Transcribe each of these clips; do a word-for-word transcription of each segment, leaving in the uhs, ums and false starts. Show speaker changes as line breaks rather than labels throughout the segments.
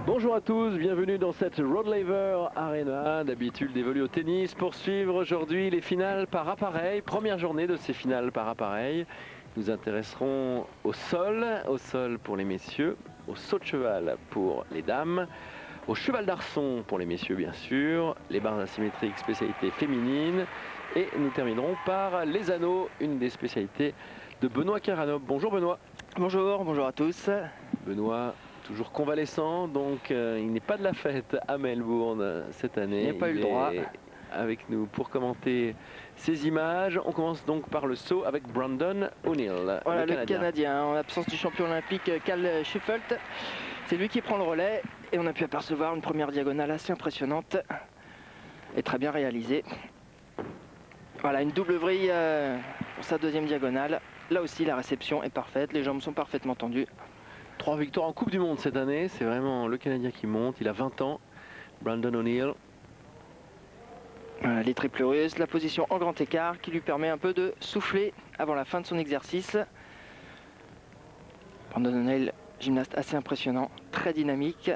Bonjour à tous, bienvenue dans cette Rod Laver Arena. D'habitude d'évoluer au tennis pour suivre aujourd'hui les finales par appareil. Première journée de ces finales par appareil. Nous intéresserons au sol, au sol pour les messieurs, au saut de cheval pour les dames, au cheval d'arçon pour les messieurs bien sûr, les barres asymétriques spécialité féminine et nous terminerons par les anneaux, une des spécialités de Benoît Karanov. Bonjour Benoît.
Bonjour, bonjour à tous.
Benoît, toujours convalescent, donc euh, il n'est pas de la fête à Melbourne euh, cette année.
Il n'a pas eu le droit.
Avec nous pour commenter ces images. On commence donc par le saut avec Brandon O'Neill.
Voilà,
le
le
Canadien.
Canadien, en l'absence du champion olympique Cal Sheffield. C'est lui qui prend le relais et on a pu apercevoir une première diagonale assez impressionnante et très bien réalisée. Voilà, une double vrille euh, pour sa deuxième diagonale. Là aussi, la réception est parfaite, les jambes sont parfaitement tendues.
Trois victoires en Coupe du Monde cette année, c'est vraiment le Canadien qui monte. Il a vingt ans, Brandon O'Neill.
Voilà, les triples russes, la position en grand écart qui lui permet un peu de souffler avant la fin de son exercice. Brandon O'Neill, gymnaste assez impressionnant, très dynamique.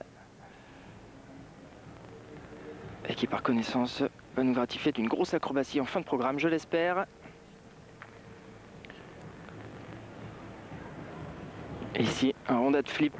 Et qui par connaissance va nous gratifier d'une grosse acrobatie en fin de programme, je l'espère. Et ici, un rondade flip.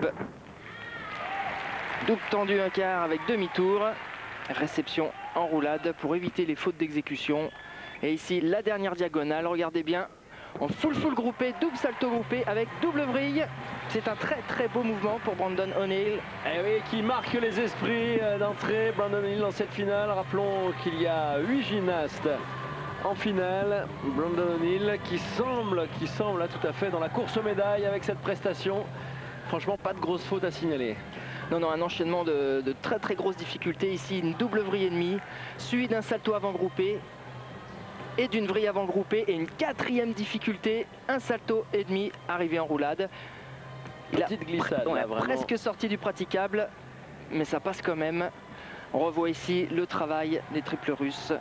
Double tendu un quart avec demi-tour. Réception en roulade pour éviter les fautes d'exécution. Et ici, la dernière diagonale, regardez bien. En full full groupé, double salto groupé avec double vrille. C'est un très très beau mouvement pour Brandon O'Neill.
Et oui, qui marque les esprits d'entrée. Brandon O'Neill dans cette finale. Rappelons qu'il y a huit gymnastes en finale. Brandon O'Neill qui semble, qui semble là, tout à fait dans la course aux médailles avec cette prestation. Franchement, pas de grosse faute à signaler.
Non, non, un enchaînement de, de très très grosses difficultés. Ici, une double vrille et demie, suivi d'un salto avant groupé et d'une vrille avant groupée. Et une quatrième difficulté, un salto et demi arrivé en roulade. Il
Petite
a,
glissade,
on
là,
a
vraiment.
presque sorti du praticable, mais ça passe quand même. On revoit ici le travail des triples russes.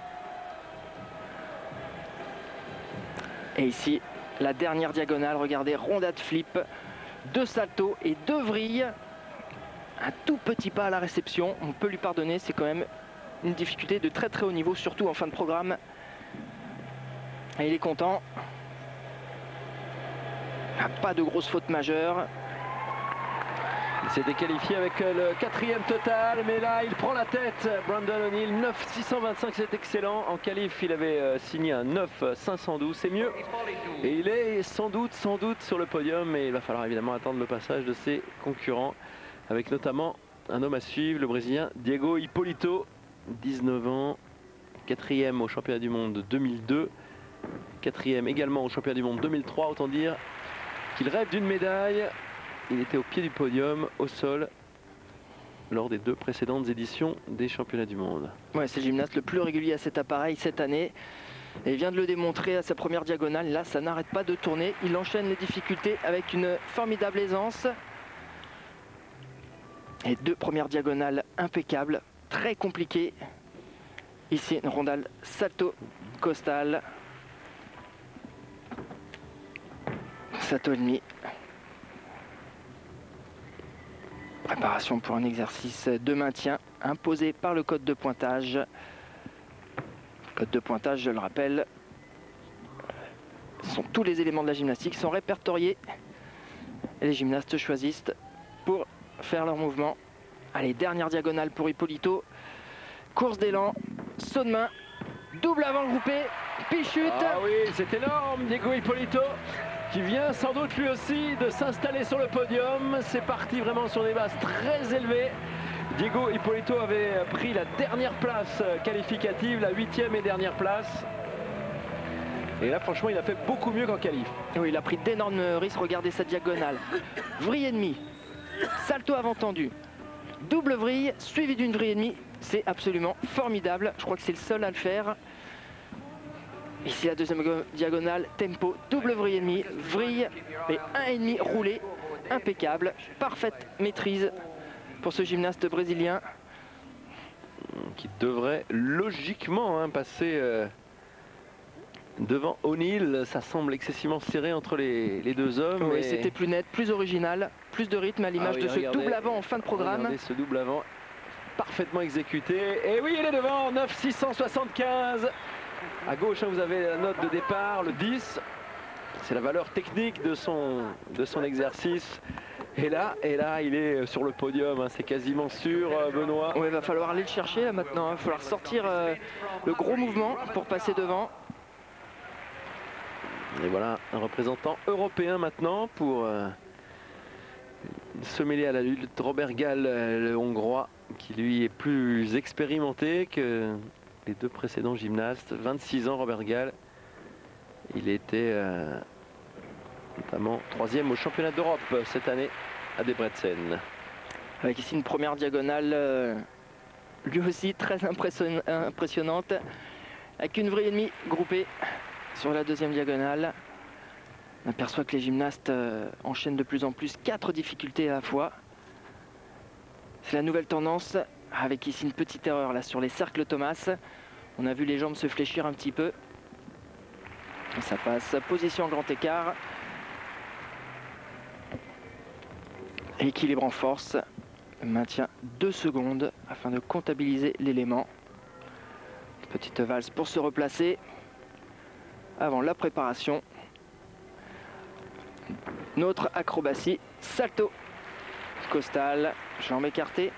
Et ici, la dernière diagonale, regardez, rondade flip, deux saltos et deux vrilles. Un tout petit pas à la réception, on peut lui pardonner, c'est quand même une difficulté de très très haut niveau, surtout en fin de programme. Et il est content. Pas de grosses fautes majeures.
Il s'est déqualifié avec le quatrième total, mais là il prend la tête. Brandon O'Neill, neuf six cent vingt-cinq, c'est excellent. En qualif, il avait signé un neuf cinq cent douze, c'est mieux. Et il est sans doute, sans doute sur le podium, mais il va falloir évidemment attendre le passage de ses concurrents, avec notamment un homme à suivre, le Brésilien Diego Hipólito, dix-neuf ans, quatrième au championnat du monde deux mille deux, quatrième également au championnat du monde deux mille trois, autant dire qu'il rêve d'une médaille. Il était au pied du podium, au sol, lors des deux précédentes éditions des championnats du monde.
Ouais, c'est le gymnaste le plus régulier à cet appareil cette année. Et il vient de le démontrer à sa première diagonale. Là, ça n'arrête pas de tourner. Il enchaîne les difficultés avec une formidable aisance. Et deux premières diagonales impeccables, très compliquées. Ici, une rondale salto costal. Salto et demi. Préparation pour un exercice de maintien imposé par le code de pointage. Code de pointage, je le rappelle, ce sont tous les éléments de la gymnastique qui sont répertoriés. Et les gymnastes choisissent pour faire leur mouvement. Allez, dernière diagonale pour Hipólito. Course d'élan, saut de main, double avant groupé, puis chute.
Ah oui, c'est énorme, Diego Hipólito, qui vient sans doute lui aussi de s'installer sur le podium. C'est parti vraiment sur des bases très élevées. Diego Hipólito avait pris la dernière place qualificative, la huitième et dernière place. Et là, franchement, il a fait beaucoup mieux qu'en qualif.
Oui, il a pris d'énormes risques. Regardez sa diagonale. Vrille et demi, salto avant tendu, double vrille, suivi d'une vrille et demi. C'est absolument formidable. Je crois que c'est le seul à le faire. Ici la deuxième diagonale, tempo, double vrille et demi, vrille et un et demi roulé, impeccable, parfaite maîtrise pour ce gymnaste brésilien.
Qui devrait logiquement hein, passer euh, devant O'Neill. Ça semble excessivement serré entre les, les deux hommes.
Oui,
et...
c'était plus net, plus original, plus de rythme à l'image
ah oui,
de ce
regardez,
double avant en fin de programme.
Regardez ce double avant parfaitement exécuté. Et oui, il est devant, neuf six cent soixante-quinze. À gauche, hein, vous avez la note de départ, le dix. C'est la valeur technique de son, de son exercice. Et là, et là, il est sur le podium, hein, c'est quasiment sûr, Benoît.
Oui, il va falloir aller le chercher là, maintenant. Il va falloir sortir euh, le gros mouvement pour passer devant.
Et voilà, un représentant européen maintenant pour euh, se mêler à la lutte. Robert Gall, le Hongrois, qui lui est plus expérimenté que les deux précédents gymnastes. vingt-six ans, Robert Gall. Il était euh, notamment troisième au championnat d'Europe cette année à Debrecen.
Avec ici une première diagonale, euh, lui aussi très impression impressionnante, avec une vrille et demie groupée sur la deuxième diagonale. On aperçoit que les gymnastes euh, enchaînent de plus en plus quatre difficultés à la fois. C'est la nouvelle tendance, avec ici une petite erreur là sur les cercles Thomas. On a vu les jambes se fléchir un petit peu. Et ça passe, position en grand écart. Équilibre en force, maintient deux secondes afin de comptabiliser l'élément. Petite valse pour se replacer avant la préparation. Notre acrobatie, salto costal, jambes écartées.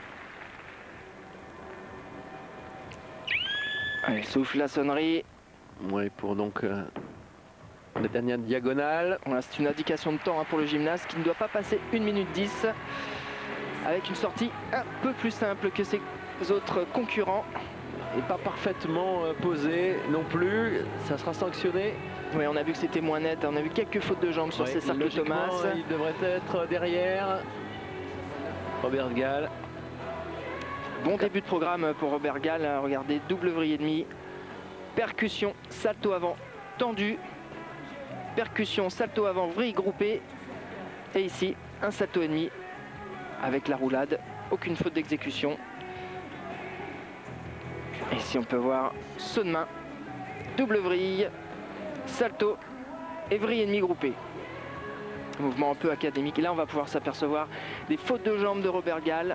Allez, souffle la sonnerie.
Oui, pour donc euh, la dernière diagonale.
Voilà, c'est une indication de temps hein, pour le gymnaste qui ne doit pas passer une minute dix avec une sortie un peu plus simple que ses autres concurrents.
Et pas parfaitement euh, posé non plus, ça sera sanctionné.
Oui, on a vu que c'était moins net, on a vu quelques fautes de jambes sur
Ouais,
ces cercles Thomas.
Il devrait être derrière Robert Gall.
Bon début de programme pour Robert Gall, regardez, double vrille et demi, percussion, salto avant tendu, percussion, salto avant, vrille groupée, et ici un salto et demi avec la roulade, aucune faute d'exécution. Et ici on peut voir saut de main, double vrille, salto et vrille et demi groupée. Mouvement un peu académique, et là on va pouvoir s'apercevoir des fautes de jambes de Robert Gall.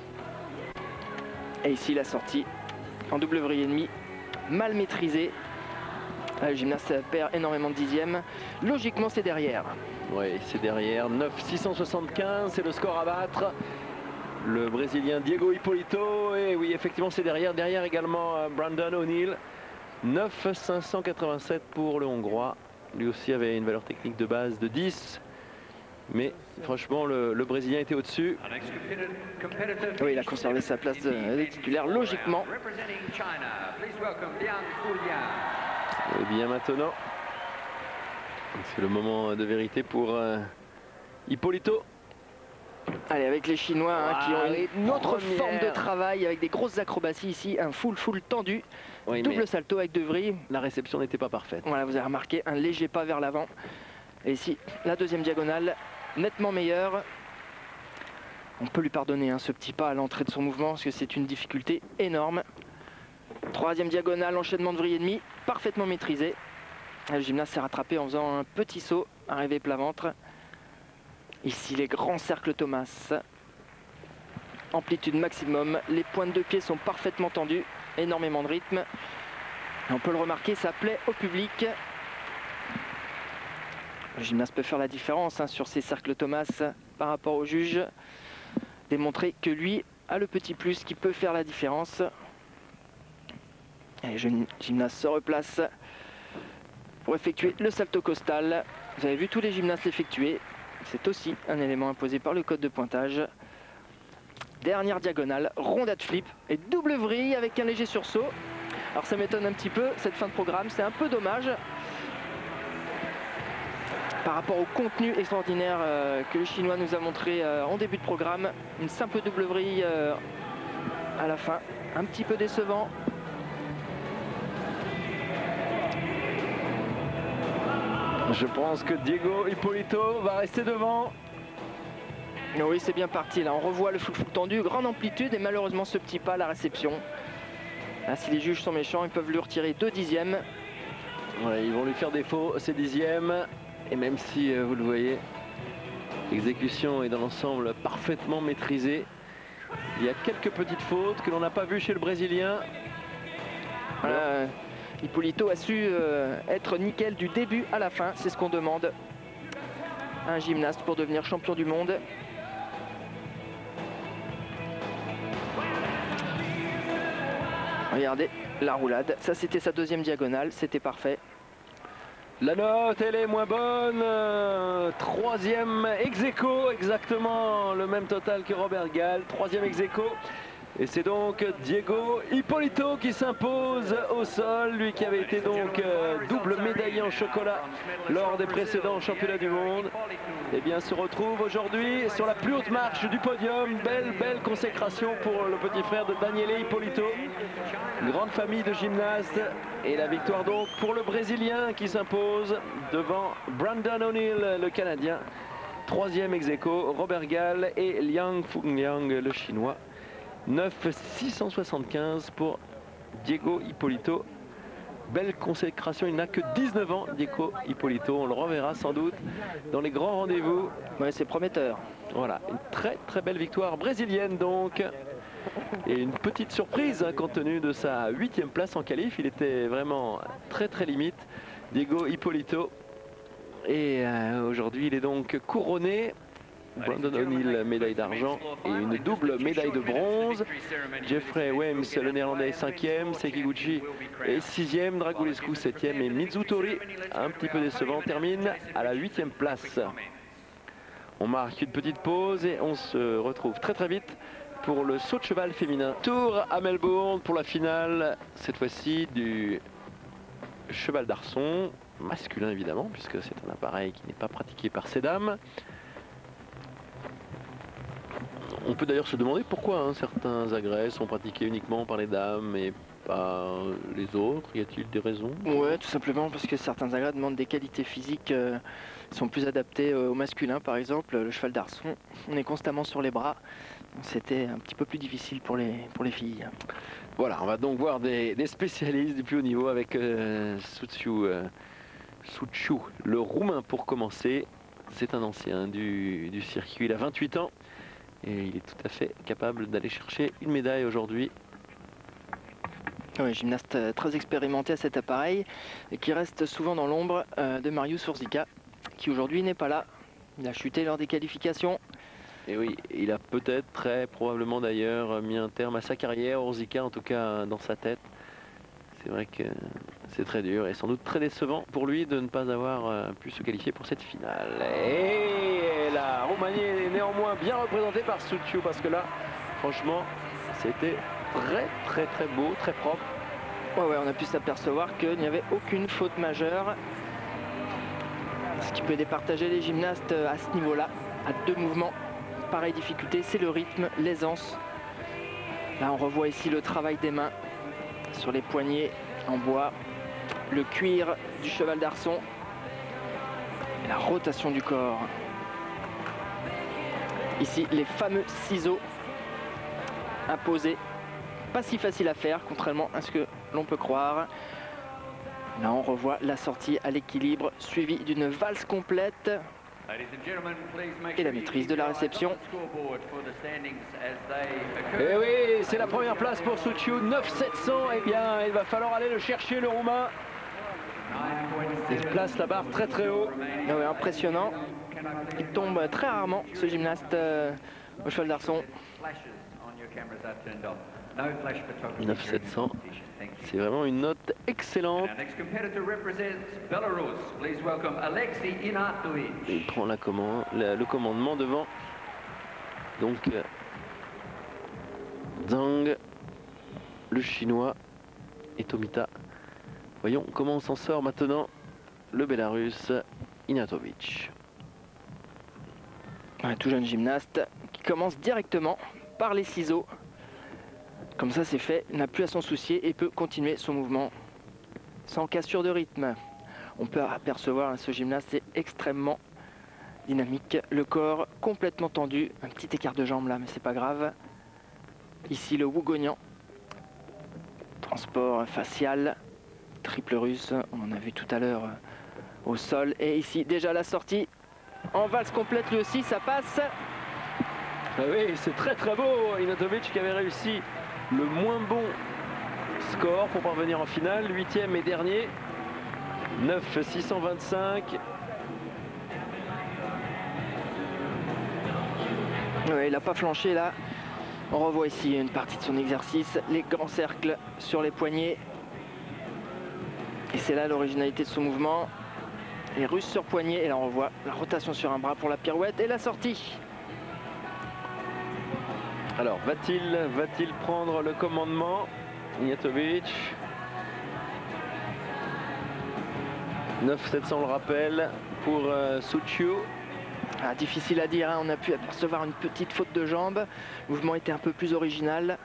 Et ici la sortie en double vrille et demi, mal maîtrisée. Le gymnaste perd énormément de dixièmes. Logiquement c'est derrière.
Oui, c'est derrière. neuf six cent soixante-quinze, c'est le score à battre. Le Brésilien Diego Hipólito. Et oui, effectivement, c'est derrière. Derrière également euh, Brandon O'Neill. neuf cinq cent quatre-vingt-sept pour le Hongrois. Lui aussi avait une valeur technique de base de dix. Mais franchement, le, le Brésilien était au-dessus.
Oui, il a conservé sa place de, de titulaire logiquement.
Et bien maintenant, c'est le moment de vérité pour euh, Hipólito.
Allez, avec les Chinois hein,
ah,
qui ont une autre
première.
forme de travail avec des grosses acrobaties ici, un full full tendu,
Oui,
double salto avec deux vrilles.
La réception n'était pas parfaite.
Voilà, vous avez remarqué un léger pas vers l'avant. Et ici, la deuxième diagonale, nettement meilleure. On peut lui pardonner hein, ce petit pas à l'entrée de son mouvement parce que c'est une difficulté énorme. Troisième diagonale, enchaînement de vrille et demi, parfaitement maîtrisé. Le gymnaste s'est rattrapé en faisant un petit saut, arrivé plat ventre. Ici, les grands cercles Thomas. Amplitude maximum, les pointes de pied sont parfaitement tendues, énormément de rythme. Et on peut le remarquer, ça plaît au public. Le gymnaste peut faire la différence hein, sur ces cercles Thomas par rapport au juge. Démontrer que lui a le petit plus qui peut faire la différence. Et le gymnaste se replace pour effectuer le salto costal. Vous avez vu tous les gymnastes l'effectuer. C'est aussi un élément imposé par le code de pointage. Dernière diagonale, rondade flip et double vrille avec un léger sursaut. Alors ça m'étonne un petit peu, cette fin de programme, c'est un peu dommage. Par rapport au contenu extraordinaire euh, que le Chinois nous a montré euh, en début de programme. Une simple double vrille euh, à la fin, un petit peu décevant.
Je pense que Diego Hipólito va rester devant.
Oui, c'est bien parti. Là, on revoit le full full tendu, grande amplitude et malheureusement ce petit pas à la réception. Là, si les juges sont méchants, ils peuvent lui retirer deux dixièmes.
Ouais, ils vont lui faire défaut, c'est dixième. Et même si, euh, vous le voyez, l'exécution est dans l'ensemble parfaitement maîtrisée, il y a quelques petites fautes que l'on n'a pas vues chez le Brésilien.
Voilà, euh, Hipólito a su euh, être nickel du début à la fin, c'est ce qu'on demande à un gymnaste pour devenir champion du monde. Regardez la roulade, ça c'était sa deuxième diagonale, c'était parfait.
La note, elle est moins bonne. Euh, troisième ex-aequo, exactement le même total que Robert Gall. Troisième ex-aequo. Et c'est donc Diego Hipólito qui s'impose au sol. Lui qui avait été donc euh, double médaillé en chocolat lors des précédents championnats du monde. Eh bien, se retrouve aujourd'hui sur la plus haute marche du podium. Belle, belle consécration pour le petit frère de Daniele Hipólito. Une grande famille de gymnastes. Et la victoire donc pour le Brésilien qui s'impose devant Brandon O'Neill, le Canadien. Troisième ex-aequo, Robert Gall et Liang Fungliang, le Chinois. neuf six cent soixante-quinze pour Diego Hipólito. Belle consécration, il n'a que dix-neuf ans, Diego Hipólito. On le reverra sans doute dans les grands rendez-vous.
Ouais, c'est prometteur.
Voilà, une très très belle victoire brésilienne donc. Et une petite surprise hein, compte tenu de sa huitième place en qualif. Il était vraiment très très limite, Diego Hipólito. Et euh, aujourd'hui il est donc couronné. Brandon O'Neill, médaille d'argent et une double médaille de bronze. Jeffrey Weems, le néerlandais, cinquième. Sekiguchi est sixième. Dragulescu, septième. Et Mizutori, un petit peu décevant, termine à la huitième place. On marque une petite pause et on se retrouve très très vite pour le saut de cheval féminin. Tour à Melbourne pour la finale, cette fois-ci du cheval d'arçon, masculin évidemment, puisque c'est un appareil qui n'est pas pratiqué par ces dames. On peut d'ailleurs se demander pourquoi hein, certains agrès sont pratiqués uniquement par les dames et pas les autres. Y a-t-il des raisons?
Ouais, tout simplement parce que certains agrès demandent des qualités physiques euh, qui sont plus adaptées euh, au masculin. Par exemple, le cheval d'arçon, on est constamment sur les bras. C'était un petit peu plus difficile pour les, pour les filles.
Voilà, on va donc voir des, des spécialistes du plus haut niveau avec euh, Suciu, euh, Suciu, le roumain pour commencer. C'est un ancien du, du circuit, il a vingt-huit ans. Et il est tout à fait capable d'aller chercher une médaille aujourd'hui.
Oui, gymnaste très expérimenté à cet appareil et qui reste souvent dans l'ombre euh, de Marius Urzika, qui aujourd'hui n'est pas là. Il a chuté lors des qualifications.
Et oui, il a peut-être, très probablement d'ailleurs, mis un terme à sa carrière, Urzika en tout cas dans sa tête. C'est vrai que c'est très dur et sans doute très décevant pour lui de ne pas avoir pu se qualifier pour cette finale. Et la Roumanie est néanmoins bien représentée par Suciu parce que là, franchement, c'était très très très beau, très propre.
Ouais, ouais, on a pu s'apercevoir qu'il n'y avait aucune faute majeure. Ce qui peut départager les gymnastes à ce niveau-là, à deux mouvements, pareille difficulté, c'est le rythme, l'aisance. Là, on revoit ici le travail des mains sur les poignets en bois, le cuir du cheval d'arçon et la rotation du corps. Ici, les fameux ciseaux imposés. Pas si facile à faire, contrairement à ce que l'on peut croire. Là, on revoit la sortie à l'équilibre, suivie d'une valse complète. Et la maîtrise de la réception.
Et oui, c'est la première place pour Suciu, neuf sept cents. Eh bien, il va falloir aller le chercher, le Roumain. Il place la barre très très haut.
Ah ouais, impressionnant. Il tombe très rarement, ce gymnaste euh, au cheval d'arçon.
neuf sept cents, c'est vraiment une note excellente. Il prend la commande, la, le commandement devant donc euh, Zhang, le chinois, et Tomita. Voyons comment on s'en sort maintenant, le Bélarus Inatovic.
Un tout jeune gymnaste qui commence directement par les ciseaux. Comme ça c'est fait, il n'a plus à s'en soucier et peut continuer son mouvement sans cassure de rythme. On peut apercevoir ce gymnaste est extrêmement dynamique, le corps complètement tendu, un petit écart de jambe là mais c'est pas grave. Ici le Wugonian, transport facial triple russe. On en a vu tout à l'heure au sol. Et ici, déjà la sortie en valse complète, lui aussi, ça passe.
Ah oui, c'est très très beau. Ignatovic qui avait réussi le moins bon score pour parvenir en finale. Huitième et dernier. neuf six cent vingt-cinq.
Ouais, il n'a pas flanché là. On revoit ici une partie de son exercice. Les grands cercles sur les poignets. Et c'est là l'originalité de son mouvement. Les Russes sur poignet. Et là on voit la rotation sur un bras pour la pirouette et la sortie.
Alors, va-t-il va-t-il prendre le commandement? Ignatovic. neuf sept cents le rappel pour euh, Suciu.
Ah, difficile à dire, hein. On a pu apercevoir une petite faute de jambe. Le mouvement était un peu plus original.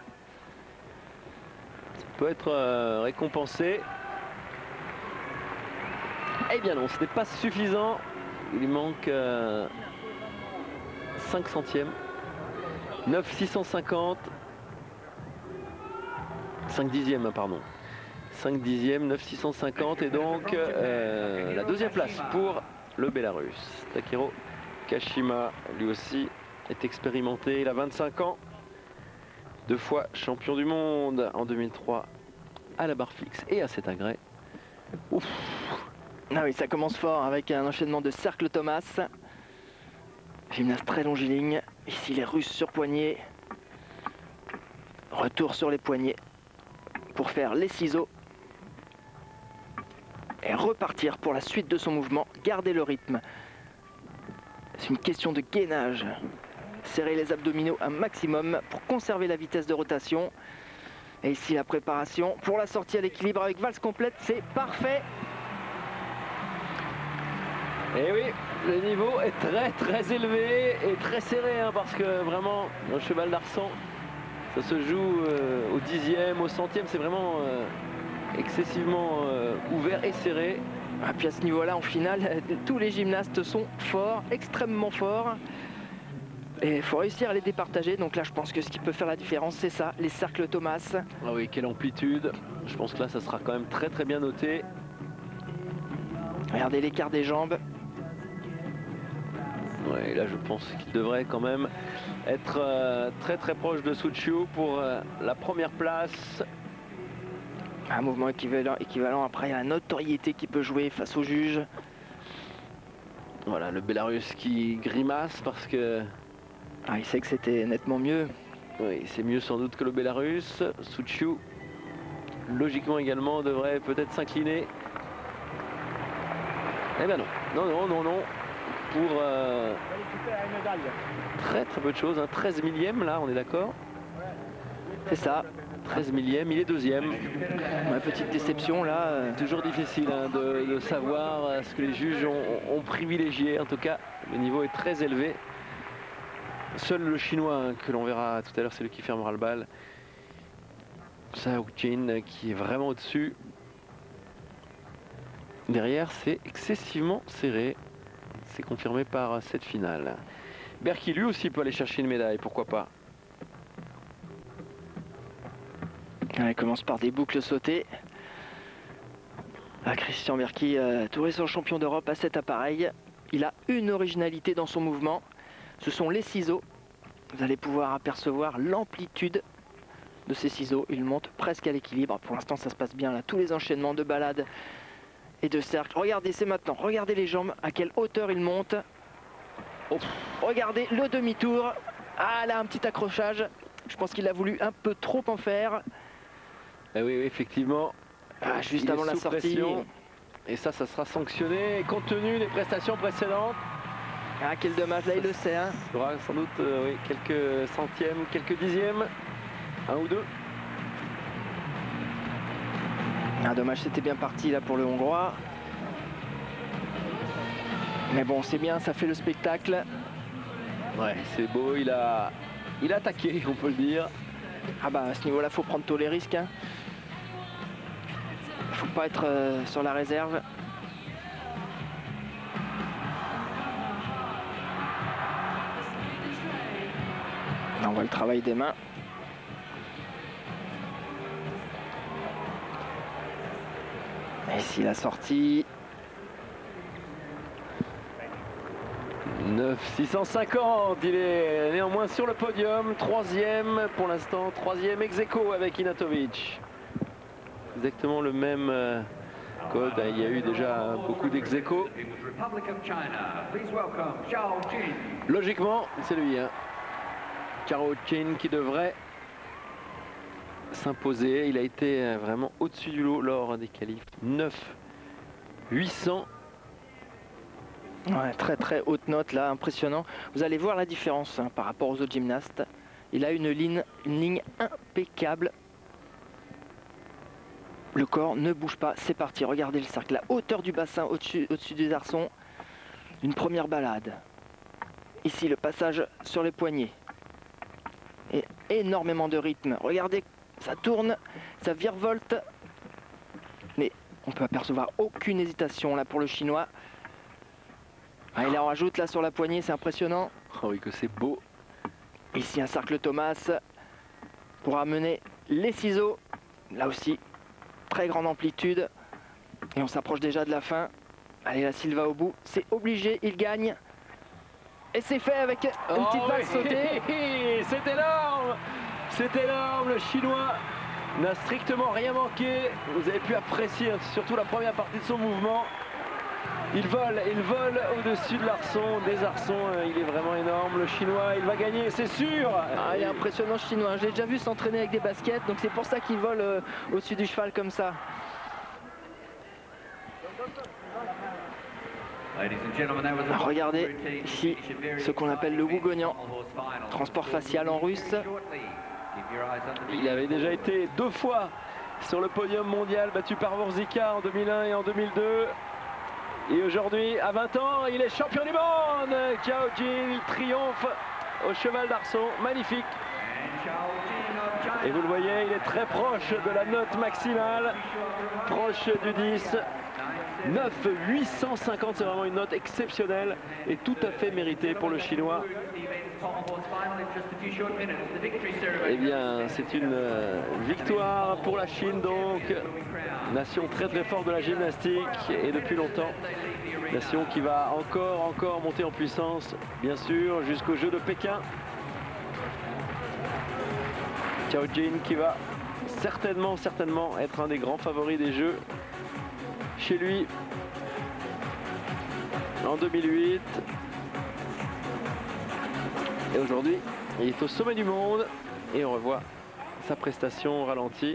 Ça peut être euh, récompensé. Eh bien non, ce n'est pas suffisant. Il lui manque euh, cinq centièmes. neuf six cent cinquante. cinq dixièmes, pardon. cinq dixièmes, neuf six cent cinquante. Et donc euh, la deuxième place pour le Bélarus. Takiro Kashima, lui aussi, est expérimenté. Il a vingt-cinq ans. Deux fois champion du monde en deux mille trois à la barre fixe et à cet agrès. Ouf.
Ah oui, ça commence fort avec un enchaînement de cercle Thomas. Gymnaste très longiligne. Ici les Russes sur poignet. Retour sur les poignets pour faire les ciseaux. Et repartir pour la suite de son mouvement. Garder le rythme. C'est une question de gainage. Serrer les abdominaux un maximum pour conserver la vitesse de rotation. Et ici la préparation pour la sortie à l'équilibre avec valse complète. C'est parfait.
Et oui, le niveau est très très élevé et très serré hein, parce que vraiment le cheval d'Arçon, ça se joue euh, au dixième, au centième, c'est vraiment euh, excessivement euh, ouvert et serré.
Et puis à ce niveau-là, en finale, tous les gymnastes sont forts, extrêmement forts. Et il faut réussir à les départager. Donc là, je pense que ce qui peut faire la différence, c'est ça, les cercles Thomas.
Ah oui, quelle amplitude. Je pense que là, ça sera quand même très très bien noté.
Regardez l'écart des jambes.
Ouais, là je pense qu'il devrait quand même être euh, très très proche de Suciu pour euh, la première place.
Un mouvement équivalent, équivalent. Après, il y a la notoriété qui peut jouer face au juge.
Voilà, le Bélarus qui grimace parce que...
Ah, il sait que c'était nettement mieux.
Oui, c'est mieux sans doute que le Bélarus. Suciu, logiquement également, devrait peut-être s'incliner. Eh bien non, non, non, non, non. Pour euh, très très peu de choses, hein. treize millième là, on est d'accord?
C'est ça.
treize millième, il est deuxième.
Ma petite déception là. Euh...
Toujours difficile hein, de, de savoir euh, ce que les juges ont, ont privilégié. En tout cas, le niveau est très élevé. Seul le chinois hein, que l'on verra tout à l'heure, c'est lui qui fermera le bal. Zhao Jin qui est vraiment au-dessus. Derrière, c'est excessivement serré. C'est confirmé par cette finale. Berki lui aussi peut aller chercher une médaille, pourquoi pas.
Il commence par des boucles sautées. Ah, Christian Berki, euh, tout récent champion d'Europe à cet appareil. Il a une originalité dans son mouvement. Ce sont les ciseaux. Vous allez pouvoir apercevoir l'amplitude de ces ciseaux. Il monte presque à l'équilibre. Pour l'instant, ça se passe bien là. Tous les enchaînements de balades et de cercles. Regardez, c'est maintenant. Regardez les jambes, à quelle hauteur il monte. Oh. Regardez le demi-tour. Ah là, un petit accrochage. Je pense qu'il a voulu un peu trop en faire.
Eh oui, oui, effectivement.
Ah, juste avant la sortie.
Pression. Et ça, ça sera sanctionné. Compte tenu des prestations précédentes.
Ah, quel dommage. Là, il le sait. Hein.
Il y aura sans doute euh, oui, quelques centièmes, quelques dixièmes. Un ou deux.
Ah, dommage, c'était bien parti là pour le Hongrois. Mais bon, c'est bien, ça fait le spectacle.
Ouais, c'est beau, il a, il a attaqué, on peut le dire.
Ah bah à ce niveau-là, faut prendre tous les risques. Hein. Faut pas être euh, sur la réserve. On voit le travail des mains. Ici la sortie.
neuf six cent cinquante, il est néanmoins sur le podium, troisième pour l'instant, troisième ex aequo avec Ignatovic. Exactement le même euh, code, il y a eu déjà beaucoup d'ex aequo. Logiquement, c'est lui, hein. Chao Jin qui devrait s'imposer. Il a été vraiment au-dessus du lot lors des qualifs. neuf huit cents.
Ouais, très très haute note là, impressionnant. Vous allez voir la différence hein, par rapport aux autres gymnastes. Il a une ligne, une ligne impeccable. Le corps ne bouge pas, c'est parti. Regardez le cercle, la hauteur du bassin au-dessus au-dessus des arçons. Une première balade. Ici le passage sur les poignets. Et énormément de rythme. Regardez, ça tourne, ça virevolte. Mais on peut apercevoir aucune hésitation là pour le Chinois. Ah, il en rajoute là sur la poignée, c'est impressionnant.
Oh oui, que c'est beau.
Ici un cercle Thomas pour amener les ciseaux. Là aussi, très grande amplitude. Et on s'approche déjà de la fin. Allez, la Silva au bout, c'est obligé, il gagne. Et c'est fait avec une
oh
petite balle
oui.
sautée.
C'est énorme. C'est énorme, le Chinois n'a strictement rien manqué. Vous avez pu apprécier surtout la première partie de son mouvement. Il vole, il vole au-dessus de l'arçon, des arçons, il est vraiment énorme. Le Chinois, il va gagner, c'est sûr.
Ah, il est impressionnant ce Chinois. J'ai déjà vu s'entraîner avec des baskets, donc c'est pour ça qu'il vole euh, au-dessus du cheval comme ça. Ah, regardez ici ce qu'on appelle le Wougonian, transport facial en russe.
Il avait déjà été deux fois sur le podium mondial, battu par Vorzika en deux mille un et en deux mille deux. Et aujourd'hui, à vingt ans, il est champion du monde. Chao Jin, il triomphe au cheval d'arçon, magnifique. Et vous le voyez, il est très proche de la note maximale, proche du dix. neuf huit cent cinquante, c'est vraiment une note exceptionnelle et tout à fait méritée pour le Chinois. Eh bien, c'est une victoire pour la Chine, donc nation très très forte de la gymnastique et depuis longtemps. Nation qui va encore, encore monter en puissance, bien sûr, jusqu'aux Jeux de Pékin. Chao Jin qui va certainement, certainement être un des grands favoris des Jeux. Chez lui, en deux mille huit. Et aujourd'hui, il est au sommet du monde. Et on revoit sa prestation au ralenti.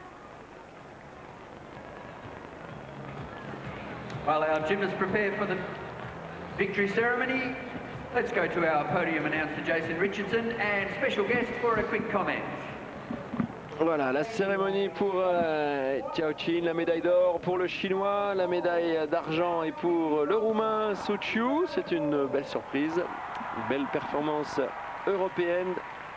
While our gymnasts prepare for the victory ceremony, let's go to our podium announcer Jason Richardson and special guest for a quick comment.
Voilà, la cérémonie pour euh, Chao Jin, la médaille d'or pour le Chinois, la médaille d'argent est pour le Roumain Su Chiu. C'est une belle surprise, une belle performance européenne.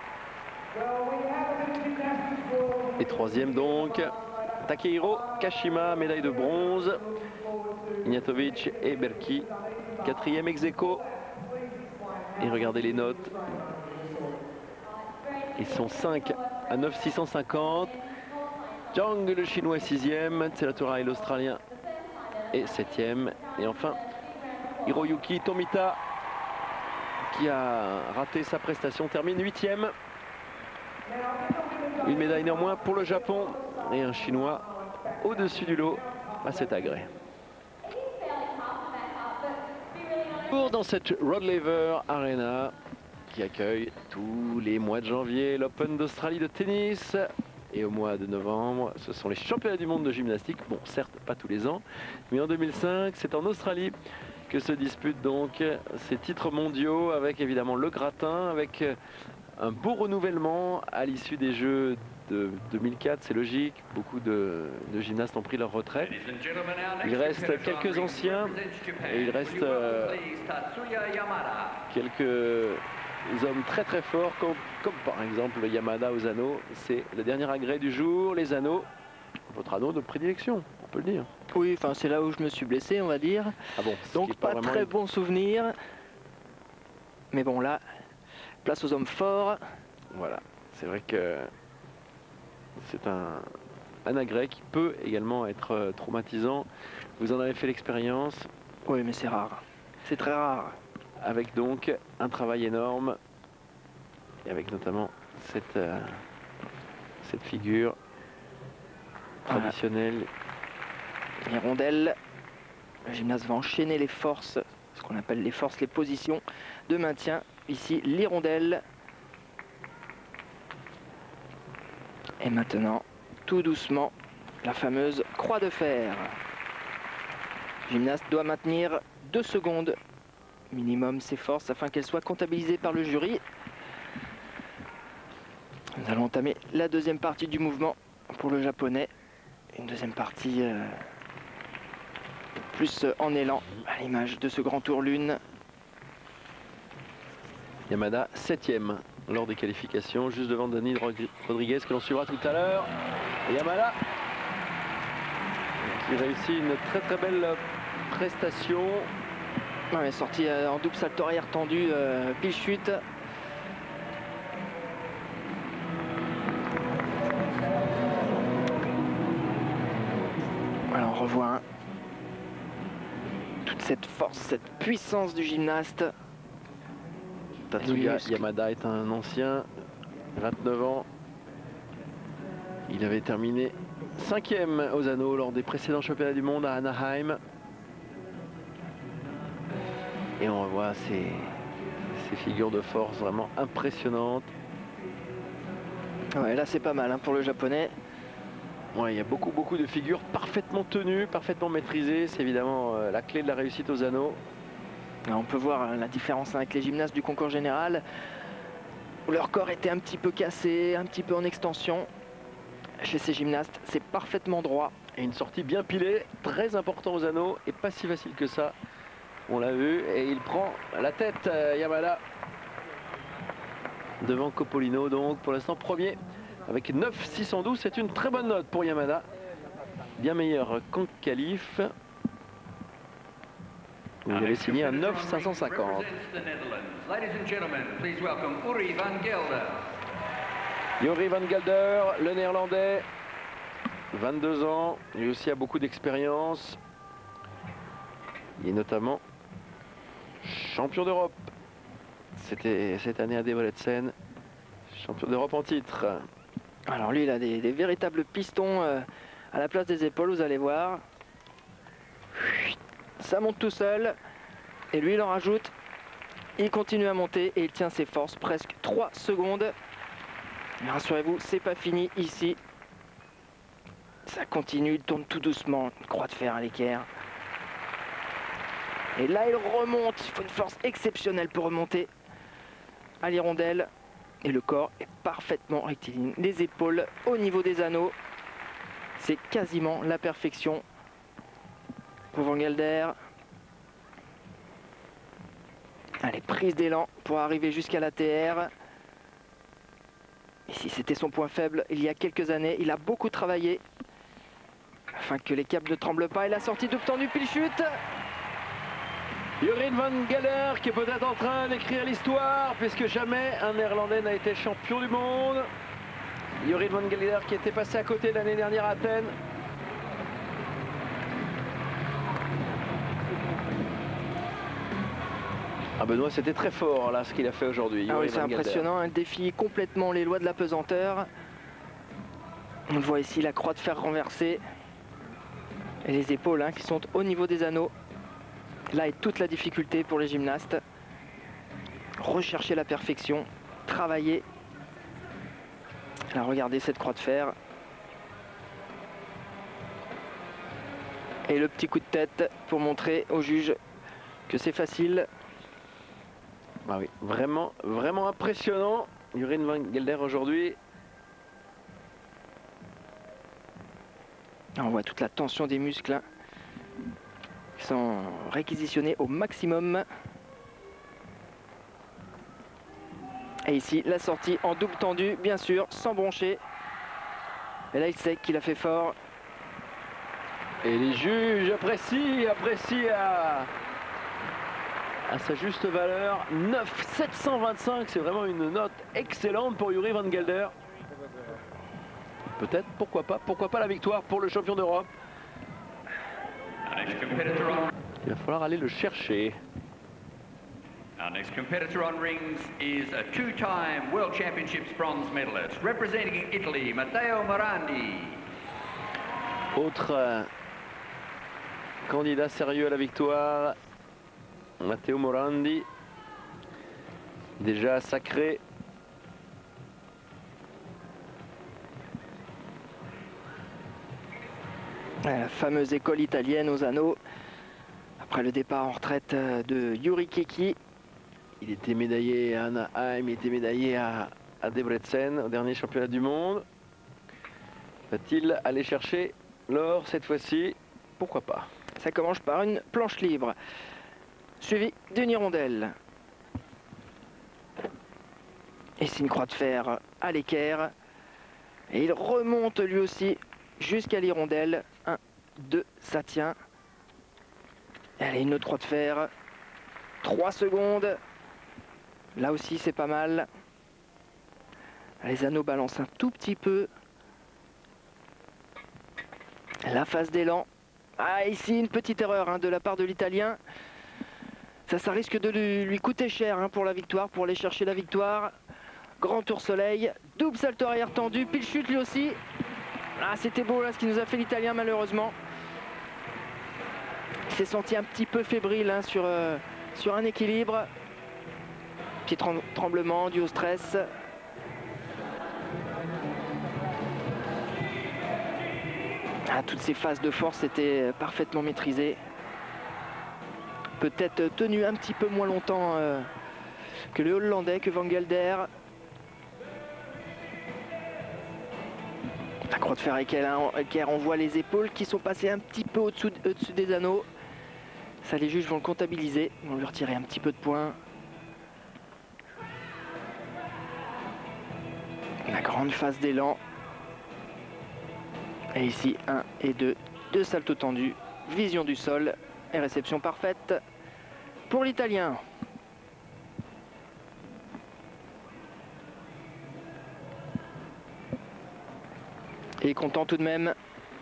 Et troisième donc, Takehiro Kashima, médaille de bronze. Ignatovic et Berki, quatrième ex aequo. Et regardez les notes. Ils sont cinq à neuf six cent cinquante. Zhang le Chinois sixième, Tselatora l'Australien est septième. Et enfin Hiroyuki Tomita qui a raté sa prestation termine huitième. Une médaille néanmoins pour le Japon et un Chinois au-dessus du lot à cet agrès. Pour dans cette Rod Laver Arena qui accueille tous les mois de janvier l'Open d'Australie de tennis. Et au mois de novembre, ce sont les championnats du monde de gymnastique. Bon, certes, pas tous les ans, mais en deux mille cinq, c'est en Australie que se disputent donc ces titres mondiaux avec évidemment le gratin, avec un beau renouvellement à l'issue des Jeux de deux mille quatre, c'est logique. Beaucoup de, de gymnastes ont pris leur retraite. Il reste quelques anciens et il reste euh, quelques hommes très très forts comme, comme par exemple Yamada Ozano. C'est le dernier agrès du jour, les anneaux. Votre anneau de prédilection, on peut le dire.
Oui, enfin c'est là où je me suis blessé, on va dire.
Ah bon,
donc pas, pas très une... bon souvenir. Mais bon là, place aux hommes forts.
Voilà, c'est vrai que c'est un, un agrès qui peut également être euh, traumatisant. Vous en avez fait l'expérience.
Oui, mais c'est rare. C'est très rare.
Avec donc un travail énorme. Et avec notamment cette, euh, cette figure traditionnelle.
Les rondelles. Le gymnaste va enchaîner les forces, ce qu'on appelle les forces, les positions de maintien. Ici, l'hirondelle. Et maintenant, tout doucement, la fameuse croix de fer. Le gymnaste doit maintenir deux secondes minimum ses forces afin qu'elles soient comptabilisées par le jury. Nous allons entamer la deuxième partie du mouvement pour le japonais. Une deuxième partie euh, plus en élan, à l'image de ce grand tour lune.
Yamada, septième lors des qualifications, juste devant Dani Rodriguez, que l'on suivra tout à l'heure. Et Yamada, qui réussit une très très belle prestation.
Ouais, sortie euh, en double salto arrière tendu, euh, pile chute. Alors on revoit hein, toute cette force, cette puissance du gymnaste.
Tatsuya Yamada est un ancien, vingt-neuf ans. Il avait terminé cinquième aux anneaux lors des précédents championnats du monde à Anaheim. Et on revoit ces, ces figures de force vraiment impressionnantes.
Ouais, là c'est pas mal hein, pour le japonais.
Ouais, il y a beaucoup beaucoup de figures parfaitement tenues, parfaitement maîtrisées. C'est évidemment euh, la clé de la réussite aux anneaux.
Là, on peut voir hein, la différence avec les gymnastes du concours général, où leur corps était un petit peu cassé, un petit peu en extension. Chez ces gymnastes, c'est parfaitement droit.
Et une sortie bien pilée, très important aux anneaux, et pas si facile que ça. On l'a vu, et il prend la tête, euh, Yamada, devant Coppolino, donc pour l'instant premier, avec neuf six cent douze, c'est une très bonne note pour Yamada, bien meilleur qu'en qualif, où il avait signé un neuf cinq cent cinquante. Jori van Gelder, le néerlandais, vingt-deux ans, lui aussi a beaucoup d'expérience. Il est notamment champion d'Europe. C'était cette année à Debrecen, champion d'Europe en titre.
Alors lui, il a des, des véritables pistons euh, à la place des épaules, vous allez voir. Ça monte tout seul. Et lui, il en rajoute. Il continue à monter et il tient ses forces presque trois secondes. Mais rassurez-vous, c'est pas fini ici. Ça continue, il tourne tout doucement. Une croix de fer à l'équerre. Et là, il remonte. Il faut une force exceptionnelle pour remonter à l'hirondelle. Et le corps est parfaitement rectiligne. Les épaules au niveau des anneaux. C'est quasiment la perfection pour Van Gelder. Allez, prise d'élan pour arriver jusqu'à l'A T R. Ici, c'était son point faible il y a quelques années. Il a beaucoup travaillé afin que les câbles ne tremblent pas. Et la sortie double tendu, pile chute.
Jori van Gelder qui est peut-être en train d'écrire l'histoire, puisque jamais un Néerlandais n'a été champion du monde. Jori van Gelder qui était passé à côté l'année dernière à Athènes. Ah Benoît, c'était très fort là ce qu'il a fait aujourd'hui.
Ah oui, c'est impressionnant, il défie complètement les lois de la pesanteur. On le voit ici, la croix de fer renversée. Et les épaules hein, qui sont au niveau des anneaux. Là est toute la difficulté pour les gymnastes. Rechercher la perfection, travailler. Là, regardez cette croix de fer. Et le petit coup de tête pour montrer au juge que c'est facile.
Ah oui, vraiment, vraiment impressionnant. Jori van Gelder aujourd'hui.
On voit toute la tension des muscles hein, qui sont réquisitionnés au maximum. Et ici, la sortie en double tendu, bien sûr, sans broncher. Et là, il sait qu'il a fait fort.
Et les juges apprécient, apprécient à, à sa juste valeur. neuf sept cent vingt-cinq, c'est vraiment une note excellente pour Jori van Gelder. peut-être, pourquoi pas, pourquoi pas la victoire pour le champion d'Europe. Il va falloir aller le chercher.
Our next competitor on rings is a two-time World Championships bronze medalist, representing Italy, Matteo Morandi.
Autre euh, candidat sérieux à la victoire, Matteo Morandi, déjà sacré.
La fameuse école italienne aux anneaux, après le départ en retraite de Yuri Keki.
Il était médaillé à Anaheim, il était médaillé à, à Debrecen au dernier championnat du monde. Va-t-il aller chercher l'or cette fois-ci? Pourquoi pas?
Ça commence par une planche libre, suivi d'une hirondelle. Et c'est une croix de fer à l'équerre. Et il remonte lui aussi jusqu'à l'hirondelle. un, deux, ça tient. Allez, une autre croix de fer. trois secondes. Là aussi, c'est pas mal. Les anneaux balancent un tout petit peu. La phase d'élan. Ah, ici, une petite erreur hein, de la part de l'Italien. Ça, ça risque de lui, lui coûter cher hein, pour la victoire, pour aller chercher la victoire. Grand tour soleil, double salto arrière tendu, pile chute lui aussi. Ah, c'était beau là, ce qui nous a fait l'Italien malheureusement. Il s'est senti un petit peu fébrile hein, sur, euh, sur un équilibre. Petit tremblement dû au stress. Ah, toutes ces phases de force étaient parfaitement maîtrisées. Peut-être tenu un petit peu moins longtemps euh, que le Hollandais, que Van Gelder. La croix de fer équerre, on voit les épaules qui sont passées un petit peu au-dessus au-dessus des anneaux. Ça, les juges vont le comptabiliser, ils vont lui retirer un petit peu de points. La grande phase d'élan. Et ici, un et deux, deux saltos tendus, vision du sol et réception parfaite pour l'Italien. Et content tout de même.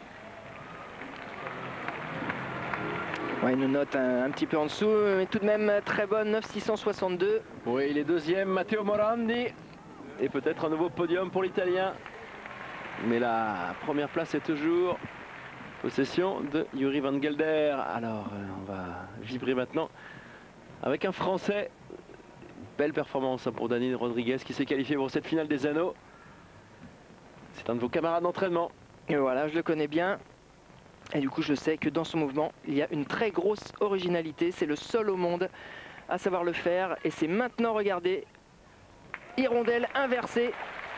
Ouais, une note un, un petit peu en dessous, mais tout de même très bonne, neuf six cent soixante-deux.
Oui, il est deuxième, Matteo Morandi. Et peut-être un nouveau podium pour l'Italien. Mais la première place est toujours possession de Yuri Van Gelder. Alors, on va vibrer maintenant avec un Français. Belle performance pour Dani Rodriguez qui s'est qualifié pour cette finale des anneaux. C'est un de vos camarades d'entraînement.
Et voilà, je le connais bien. Et du coup, je sais que dans son mouvement, il y a une très grosse originalité. C'est le seul au monde à savoir le faire. Et c'est maintenant, regardez, hirondelle inversée.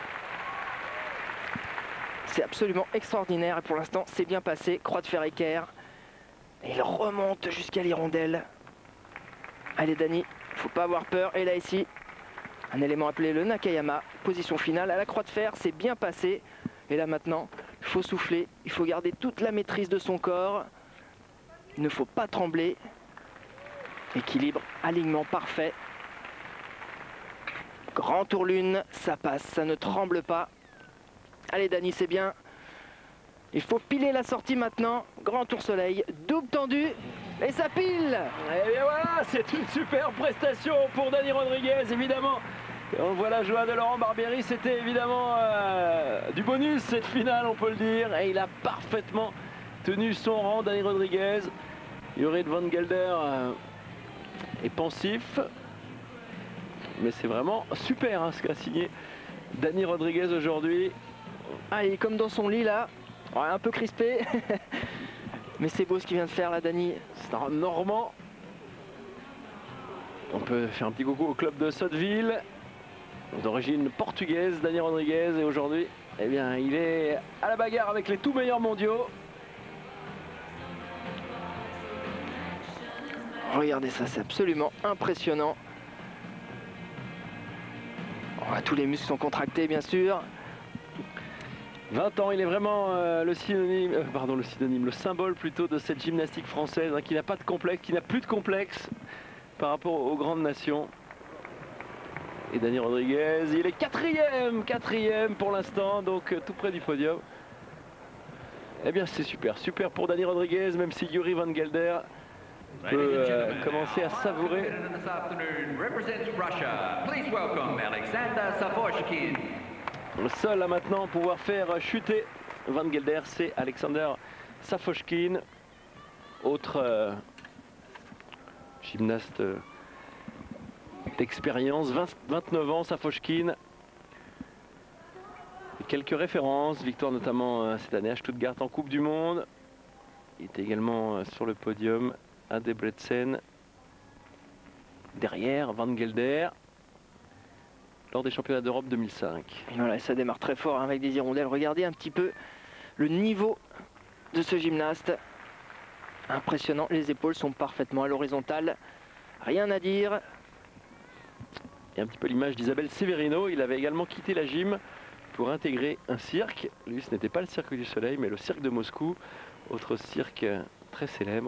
C'est absolument extraordinaire. Et pour l'instant, c'est bien passé. Croix de fer équerre. Et il remonte jusqu'à l'hirondelle. Allez, Dani, il ne faut pas avoir peur. Et là, ici, un élément appelé le Nakayama. Position finale à la croix de fer. C'est bien passé. Et là, maintenant, il faut souffler. Il faut garder toute la maîtrise de son corps. Il ne faut pas trembler. Équilibre, alignement parfait. Grand tour lune, ça passe, ça ne tremble pas. Allez Dani, c'est bien. Il faut piler la sortie maintenant. Grand tour soleil, double tendu. Et ça pile.
Et bien voilà, c'est une super prestation pour Dani Rodriguez, évidemment. Et on voit la joie de Laurent Barbieri, c'était évidemment euh, du bonus cette finale, on peut le dire. Et il a parfaitement tenu son rang, Dani Rodriguez. Yuri Van Gelder euh, est pensif. Mais c'est vraiment super hein, ce qu'a signé Dani Rodriguez aujourd'hui.
Ah, il est comme dans son lit là, ouais, un peu crispé. Mais c'est beau ce qu'il vient de faire là, Dani.
C'est un Normand. On peut faire un petit coucou au club de Sotteville, d'origine portugaise, Dani Rodriguez. Et aujourd'hui, eh bien, il est à la bagarre avec les tout meilleurs mondiaux.
Regardez ça, c'est absolument impressionnant. Oh, tous les muscles sont contractés, bien sûr.
vingt ans, il est vraiment euh, le synonyme, euh, pardon, le synonyme, le symbole plutôt de cette gymnastique française hein, qui n'a pas de complexe, qui n'a plus de complexe par rapport aux grandes nations. Et Dani Rodriguez, il est quatrième, quatrième pour l'instant, donc tout près du podium. Eh bien c'est super, super pour Dani Rodriguez, même si Yuri Van Gelder peut euh, commencer à savourer. Le seul à maintenant pouvoir faire chuter Van Gelder, c'est Alexander Safochkin, autre euh, gymnaste euh, d'expérience, vingt-neuf ans, Safochkin. Quelques références, victoire notamment euh, cette année à Stuttgart en Coupe du Monde. Il était également euh, sur le podium à Debrecen. Derrière, Van Gelder, lors des championnats d'Europe deux mille cinq.
Et voilà, ça démarre très fort hein, avec des hirondelles. Regardez un petit peu le niveau de ce gymnaste. Impressionnant, les épaules sont parfaitement à l'horizontale. Rien à dire.
Et un petit peu l'image d'Isabelle Severino. Il avait également quitté la gym pour intégrer un cirque. Lui, ce n'était pas le Cirque du Soleil, mais le Cirque de Moscou, autre cirque très célèbre.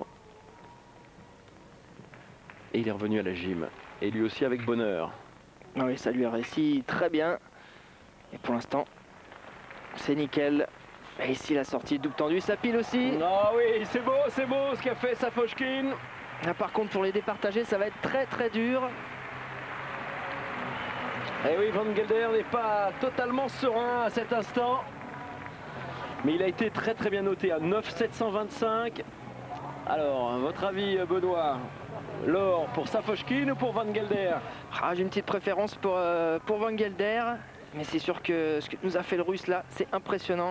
Et il est revenu à la gym, et lui aussi avec bonheur.
Ah oui, ça lui a réussi très bien. Et pour l'instant, c'est nickel. Et ici, la sortie double tendue, ça pile aussi.
Ah oui, c'est beau, c'est beau ce qu'a fait Safochkin.
Là, par contre, pour les départager, ça va être très très dur.
Et oui, Van Gelder n'est pas totalement serein à cet instant. Mais il a été très très bien noté à neuf sept cent vingt-cinq. Alors, votre avis, Benoît? L'or pour Safochkin ou pour Van Gelder?
Ah, j'ai une petite préférence pour, euh, pour Van Gelder. Mais c'est sûr que ce que nous a fait le Russe là, c'est impressionnant.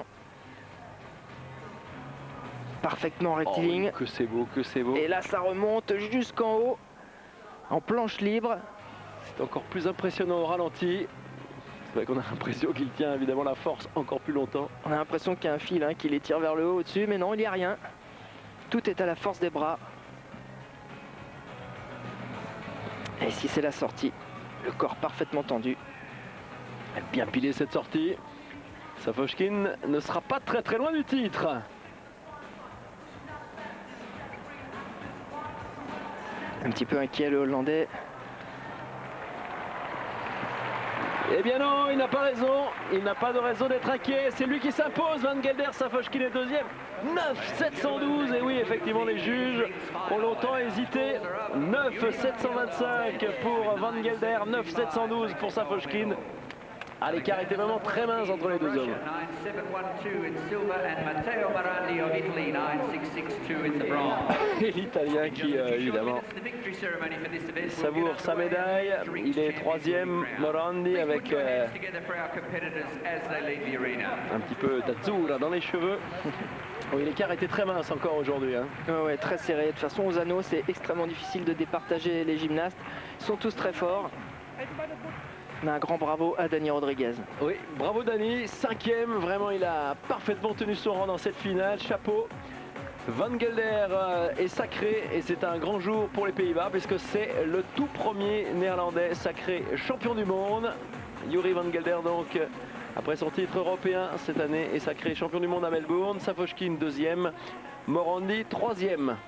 Parfaitement rectiligne.
Oh, que c'est beau, que c'est beau.
Et là, ça remonte jusqu'en haut, en planche libre.
C'est encore plus impressionnant au ralenti. C'est vrai qu'on a l'impression qu'il tient évidemment la force encore plus longtemps.
On a l'impression qu'il y a un fil hein, qui les tire vers le haut au-dessus, mais non, il n'y a rien. Tout est à la force des bras. Et ici, c'est la sortie. Le corps parfaitement tendu.
Bien pilé cette sortie. Safochkin ne sera pas très très loin du titre.
Un petit peu inquiet le Hollandais.
Eh bien non, il n'a pas raison. Il n'a pas de raison d'être inquiet. C'est lui qui s'impose. Van Gelder, Safochkin est deuxième. neuf sept cent douze. Et oui, effectivement, les juges ont longtemps hésité. neuf sept cent vingt-cinq pour Van Gelder, neuf sept cent douze pour Safochkin. Ah, l'écart était vraiment très mince entre les deux hommes. Et l'Italien qui, euh, évidemment, savoure sa médaille. Il est troisième, Morandi, avec euh, un petit peu d'azzurra dans les cheveux. Oui, l'écart était très mince encore aujourd'hui. Hein.
Ouais, ouais, très serré. De toute façon, aux anneaux, c'est extrêmement difficile de départager les gymnastes. Ils sont tous très forts. Mais un grand bravo à Dani Rodriguez.
Oui, bravo Dani, cinquième, vraiment il a parfaitement tenu son rang dans cette finale, chapeau. Van Gelder est sacré et c'est un grand jour pour les Pays-Bas puisque c'est le tout premier néerlandais sacré champion du monde. Yuri Van Gelder donc, après son titre européen cette année, est sacré champion du monde à Melbourne. Safochkin deuxième, Morandi troisième.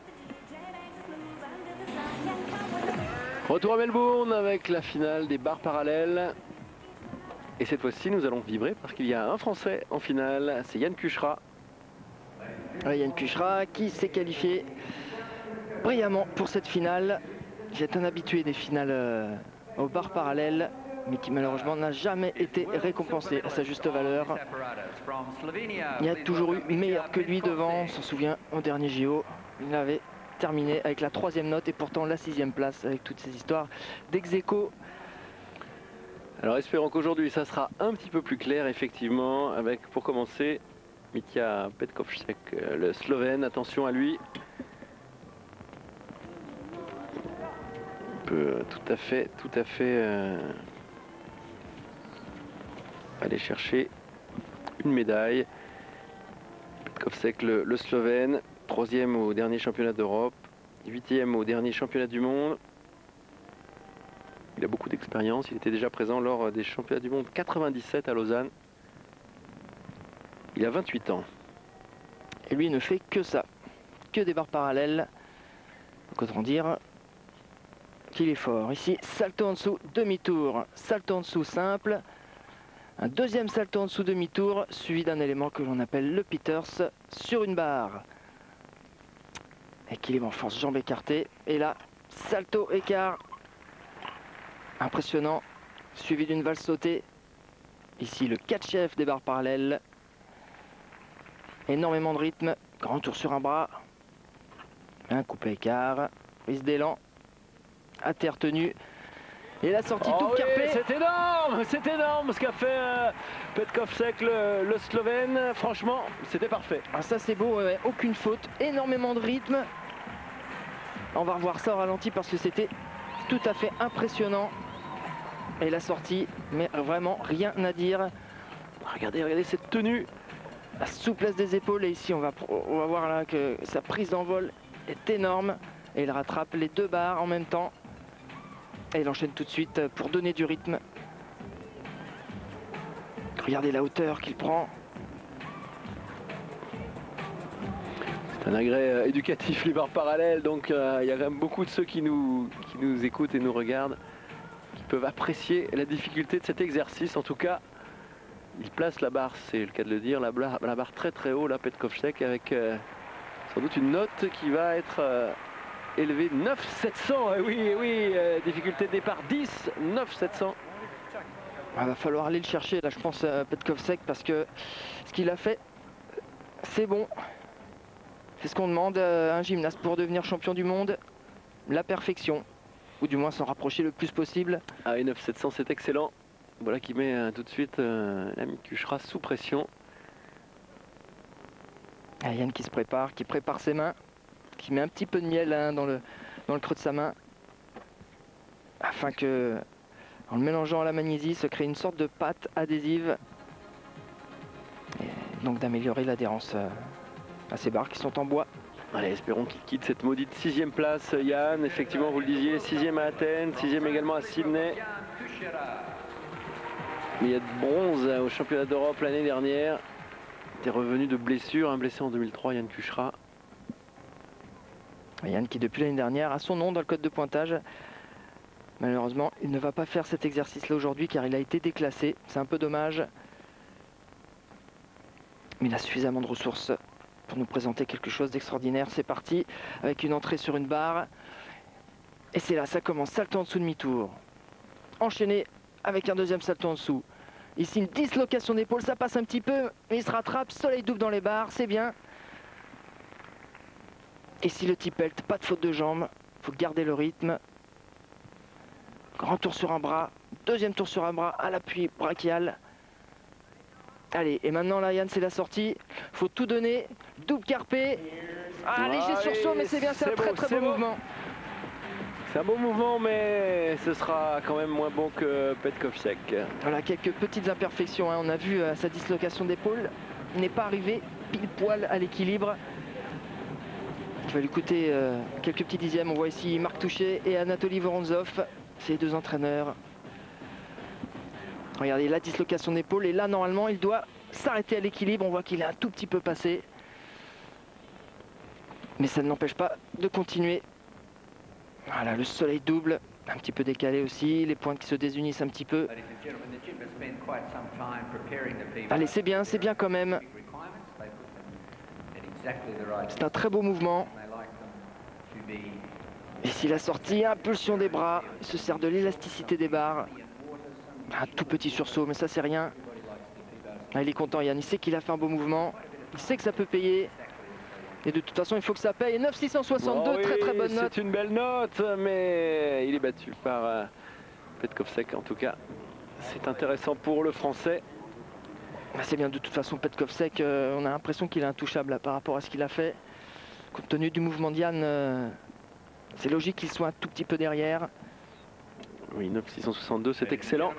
Retour à Melbourne avec la finale des barres parallèles. Et cette fois-ci, nous allons vibrer parce qu'il y a un Français en finale, c'est Yann Cuchera.
Ouais, Yann Cuchera qui s'est qualifié brillamment pour cette finale. J'ai un habitué des finales euh, aux barres parallèles, mais qui malheureusement n'a jamais été récompensé à sa juste valeur. Il y a toujours eu meilleur que lui devant, on s'en souvient, au dernier J O. Il avait terminé avec la troisième note et pourtant la sixième place avec toutes ces histoires d'ex-aequo.
Alors espérons qu'aujourd'hui ça sera un petit peu plus clair effectivement avec pour commencer Mitja Petkovček, le Slovène, attention à lui. On peut tout à fait, tout à fait euh, aller chercher une médaille. Petkovček, le, le Slovène. Troisième au dernier championnat d'Europe, huitième au dernier championnat du monde. Il a beaucoup d'expérience, il était déjà présent lors des championnats du monde quatre-vingt-dix-sept à Lausanne. Il a vingt-huit ans.
Et lui ne fait que ça, que des barres parallèles. Donc autant dire qu'il est fort. Ici, salto en dessous, demi-tour, salto en dessous simple. Un deuxième salto en dessous, demi-tour, suivi d'un élément que l'on appelle le Peters sur une barre. Équilibre en force, jambes écartées. Et là, salto écart. Impressionnant, suivi d'une valse sautée. Ici, le quatre chef des barres parallèles. Énormément de rythme. Grand tour sur un bras. Un coupé écart. Prise d'élan. À terre tenue. Et la sortie
oh
tout
oui,
carpé.
c'est énorme, c'est énorme ce qu'a fait euh, Petkovček, le, le Slovène. Franchement, c'était parfait.
Ah, ça c'est beau, ouais, aucune faute. Énormément de rythme. On va revoir ça au ralenti parce que c'était tout à fait impressionnant. Et la sortie, mais vraiment rien à dire.
Regardez, regardez cette tenue.
La souplesse des épaules. Et ici, on va, on va voir là que sa prise d'envol est énorme. Et il rattrape les deux barres en même temps. Et il enchaîne tout de suite pour donner du rythme. Regardez la hauteur qu'il prend.
C'est un agrès euh, éducatif, les barres parallèles. Donc euh, il y a quand même beaucoup de ceux qui nous, qui nous écoutent et nous regardent, qui peuvent apprécier la difficulté de cet exercice. En tout cas, il place la barre, c'est le cas de le dire, la barre, la barre très très haut, là, Petkovček, avec euh, sans doute une note qui va être euh, élevée neuf sept cents. Et oui, et oui, euh, difficulté de départ dix, neuf sept cents.
Il va falloir aller le chercher, là, je pense, à Petkovček, parce que ce qu'il a fait, c'est bon. C'est ce qu'on demande à un gymnaste pour devenir champion du monde, la perfection, ou du moins s'en rapprocher le plus possible.
Ah, et neuf sept cents, c'est excellent. Voilà qui met euh, tout de suite euh, l'ami Kuchera sous pression.
Ah, Yann qui se prépare, qui prépare ses mains, qui met un petit peu de miel hein, dans, le, dans le creux de sa main, afin que, en le mélangeant à la magnésie, se crée une sorte de pâte adhésive, et donc d'améliorer l'adhérence euh, à ces barres qui sont en bois.
Allez, espérons qu'il quitte cette maudite sixième place, Yann. Effectivement, vous le disiez, sixième à Athènes, sixième également à Sydney. Mais il y a de bronze au championnat d'Europe l'année dernière. Il était revenu de blessure, un blessé en deux mille trois, Yann Kuchera.
Yann qui depuis l'année dernière a son nom dans le code de pointage. Malheureusement, il ne va pas faire cet exercice-là aujourd'hui car il a été déclassé. C'est un peu dommage. Mais il a suffisamment de ressources pour nous présenter quelque chose d'extraordinaire. C'est parti avec une entrée sur une barre. Et c'est là, ça commence. Salto en dessous demi-tour. Enchaîné avec un deuxième salto en dessous. Ici, une dislocation d'épaule. Ça passe un petit peu, mais il se rattrape. Soleil double dans les barres. C'est bien. Ici, le T-pelt. Pas de faute de jambe. Il faut garder le rythme. Grand tour sur un bras. Deuxième tour sur un bras à l'appui brachial. Allez, et maintenant là, Yann, c'est la sortie. Faut tout donner. Double carpé. Ah, léger sursaut, mais c'est bien, c'est un très très beau mouvement.
C'est un beau mouvement, mais ce sera quand même moins bon que Petkovček.
Voilà, quelques petites imperfections. Hein. On a vu euh, sa dislocation d'épaule. Il n'est pas arrivé pile poil à l'équilibre. Il va lui coûter euh, quelques petits dixièmes. On voit ici Marc Touchet et Anatoly Voronzov, ces deux entraîneurs. Regardez la dislocation d'épaule et là normalement il doit s'arrêter à l'équilibre. On voit qu'il est un tout petit peu passé. Mais ça ne l'empêche pas de continuer. Voilà le soleil double, un petit peu décalé aussi, les pointes qui se désunissent un petit peu. Allez, c'est bien, c'est bien quand même. C'est un très beau mouvement. Ici la sortie, impulsion des bras, il se sert de l'élasticité des barres. Un tout petit sursaut, mais ça c'est rien. Ah, il est content Yann, il sait qu'il a fait un beau mouvement. Il sait que ça peut payer. Et de toute façon, il faut que ça paye. neuf six cent soixante-deux, oh oui, très très bonne note.
C'est une belle note, mais il est battu par euh, Petkovček en tout cas. C'est intéressant pour le Français.
Ah, c'est bien, de toute façon, Petkovček, euh, on a l'impression qu'il est intouchable là, par rapport à ce qu'il a fait. Compte tenu du mouvement de Yann, euh, c'est logique qu'il soit un tout petit peu derrière.
Oui, neuf six cent soixante-deux, c'est excellent.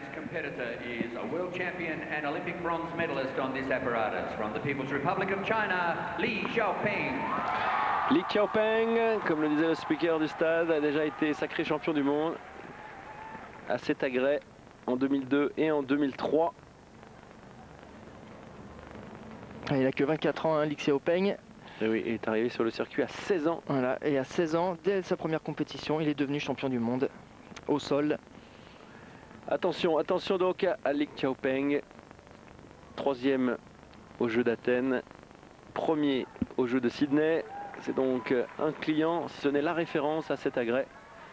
Li Xiaopeng, comme le disait le speaker du stade, a déjà été sacré champion du monde à cet agrès en deux mille deux et en deux mille trois.
Il n'a que vingt-quatre ans, hein, Li Xiaopeng.
Et oui, il est arrivé sur le circuit à seize ans.
Voilà, et à seize ans, dès sa première compétition, il est devenu champion du monde au sol.
Attention, attention donc à Lik Xiaopeng. Troisième aux Jeux d'Athènes, premier aux Jeux de Sydney. C'est donc un client, si ce n'est la référence à cet agrès.